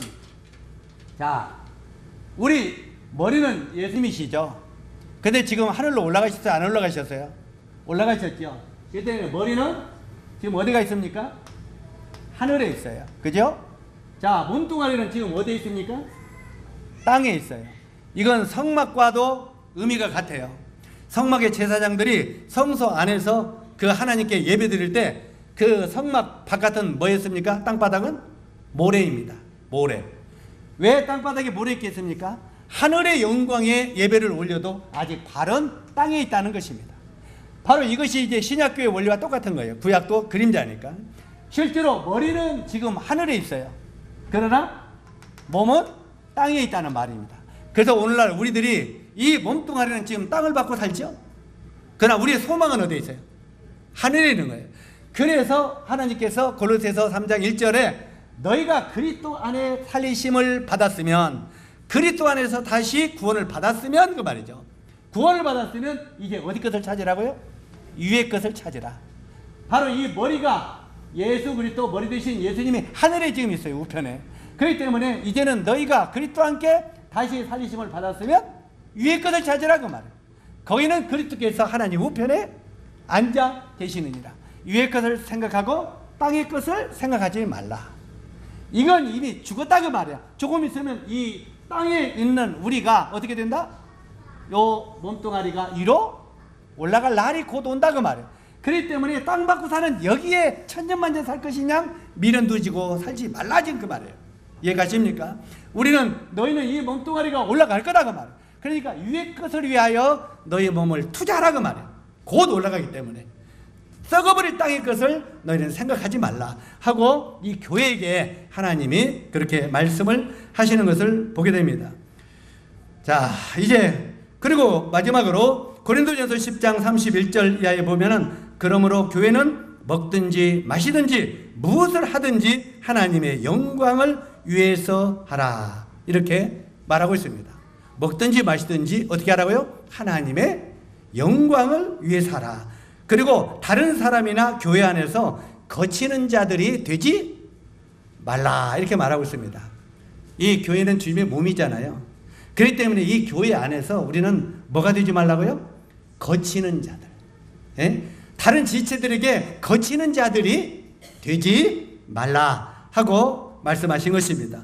[SPEAKER 1] 자 우리 머리는 예수님이시죠. 근데 지금 하늘로 올라가셨어요? 안 올라가셨어요? 올라가셨죠. 그때 머리는 지금 어디가 있습니까? 하늘에 있어요. 그죠? 자, 몸뚱아리는 지금 어디에 있습니까? 땅에 있어요. 이건 성막과도 의미가 같아요. 성막의 제사장들이 성소 안에서 그 하나님께 예배 드릴 때 그 성막 바깥은 뭐였습니까? 땅바닥은 모래입니다. 모래. 왜 땅바닥에 모래 있겠습니까? 하늘의 영광에 예배를 올려도 아직 발은 땅에 있다는 것입니다. 바로 이것이 이제 신약교의 원리와 똑같은 거예요. 구약도 그림자니까. 실제로 머리는 지금 하늘에 있어요. 그러나 몸은 땅에 있다는 말입니다. 그래서 오늘날 우리들이 이 몸뚱아리는 지금 땅을 받고 살죠. 그러나 우리의 소망은 어디에 있어요? 하늘에 있는 거예요. 그래서 하나님께서 골로새서 삼 장 일 절에 너희가 그리스도 안에 살리심을 받았으면 그리스도 안에서 다시 구원을 받았으면 그 말이죠. 구원을 받았으면 이제 어디 것을 찾으라고요? 위의 것을 찾으라. 바로 이 머리가 예수 그리스도 머리 되신 예수님이 하늘에 지금 있어요. 우편에. 그렇기 때문에 이제는 너희가 그리스도와 함께 다시 살리심을 받았으면 위의 것을 찾으라 그 말이에요. 거기는 그리스도께서 하나님 우편에 앉아 계시느니라. 위의 것을 생각하고 땅의 것을 생각하지 말라. 이건 이미 죽었다 그 말이야. 조금 있으면 이 땅에 있는 우리가 어떻게 된다? 요 몸뚱아리가 위로 올라갈 날이 곧 온다 그 말이에요. 그렇기 때문에 땅 받고 사는 여기에 천년만년 살 것이냐 미련 두지고 살지 말라 지금 그 말이에요. 이해가십니까? 우리는 너희는 이 몸뚱아리가 올라갈 거다 그 말이에요. 그러니까 위의 것을 위하여 너희 몸을 투자하라 그 말이에요. 곧 올라가기 때문에 썩어버릴 땅의 것을 너희는 생각하지 말라 하고 이 교회에게 하나님이 그렇게 말씀을 하시는 것을 보게 됩니다. 자 이제 그리고 마지막으로 고린도전서 십 장 삼십일 절 이하에 보면은 그러므로 교회는 먹든지 마시든지 무엇을 하든지 하나님의 영광을 위해서 하라 이렇게 말하고 있습니다. 먹든지 마시든지 어떻게 하라고요? 하나님의 영광을 위해서 하라. 그리고 다른 사람이나 교회 안에서 거치는 자들이 되지 말라 이렇게 말하고 있습니다. 이 교회는 주님의 몸이잖아요. 그렇기 때문에 이 교회 안에서 우리는 뭐가 되지 말라고요? 거치는 자들. 예? 다른 지체들에게 거치는 자들이 되지 말라 하고 말씀하신 것입니다.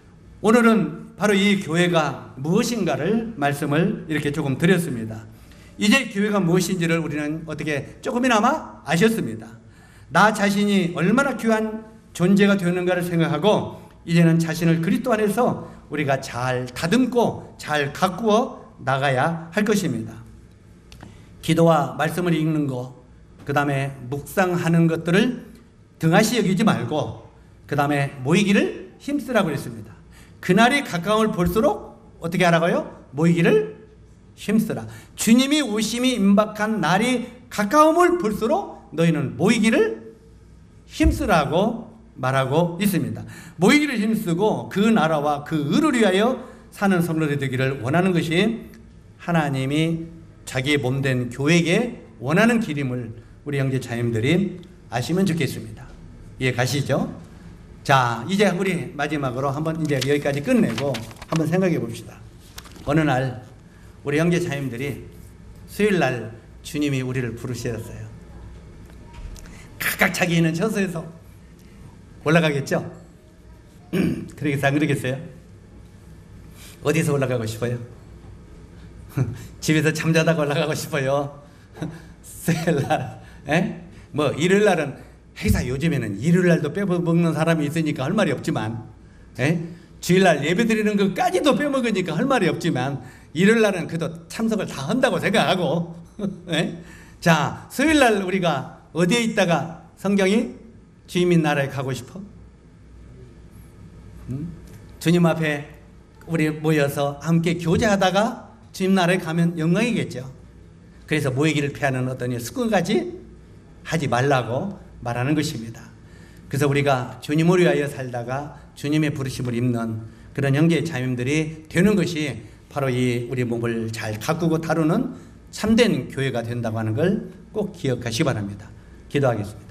[SPEAKER 1] 오늘은 바로 이 교회가 무엇인가를 말씀을 이렇게 조금 드렸습니다. 이제 교회가 무엇인지를 우리는 어떻게 조금이나마 아셨습니다. 나 자신이 얼마나 귀한 존재가 되는가를 생각하고 이제는 자신을 그리스도 안에서 우리가 잘 다듬고 잘 가꾸어 나가야 할 것입니다. 기도와 말씀을 읽는 것, 그 다음에 묵상하는 것들을 등하시 여기지 말고 그 다음에 모이기를 힘쓰라고 그랬습니다. 그날이 가까움을 볼수록 어떻게 하라고요? 모이기를 힘쓰라. 주님이 오심이 임박한 날이 가까움을 볼수록 너희는 모이기를 힘쓰라고 말하고 있습니다. 모이기를 힘쓰고 그 나라와 그 의를 위하여 사는 성도들이 되기를 원하는 것이 하나님이 자기의 몸된 교회에게 원하는 길임을 우리 형제 자매들이 아시면 좋겠습니다. 이해 가시죠? 자, 이제 우리 마지막으로 한번 이제 여기까지 끝내고 한번 생각해 봅시다. 어느 날 우리 형제 자매들이 수요일 날 주님이 우리를 부르셨어요. 각각 자기 있는 처소에서 올라가겠죠? 그러겠어요? 안 그러겠어요? 어디서 올라가고 싶어요? 집에서 잠자다가 올라가고 싶어요? 수요일 날, 에? 뭐 일요일 날은 행사 요즘에는 일요일 날도 빼먹는 사람이 있으니까 할 말이 없지만, 에? 주일날 예배 드리는 것까지도 빼먹으니까 할 말이 없지만 일요일날은 그래도 참석을 다 한다고 생각하고 네? 자, 수요일날 우리가 어디에 있다가 성경이 주님의 나라에 가고 싶어? 음? 주님 앞에 우리 모여서 함께 교제하다가 주님 나라에 가면 영광이겠죠. 그래서 모이기를 피하는 어떤 습관까지 하지 말라고 말하는 것입니다. 그래서 우리가 주님을 위하여 살다가 주님의 부르심을 입는 그런 형제 자매들이 되는 것이 바로 이 우리 몸을 잘 가꾸고 다루는 참된 교회가 된다고 하는 걸 꼭 기억하시기 바랍니다. 기도하겠습니다.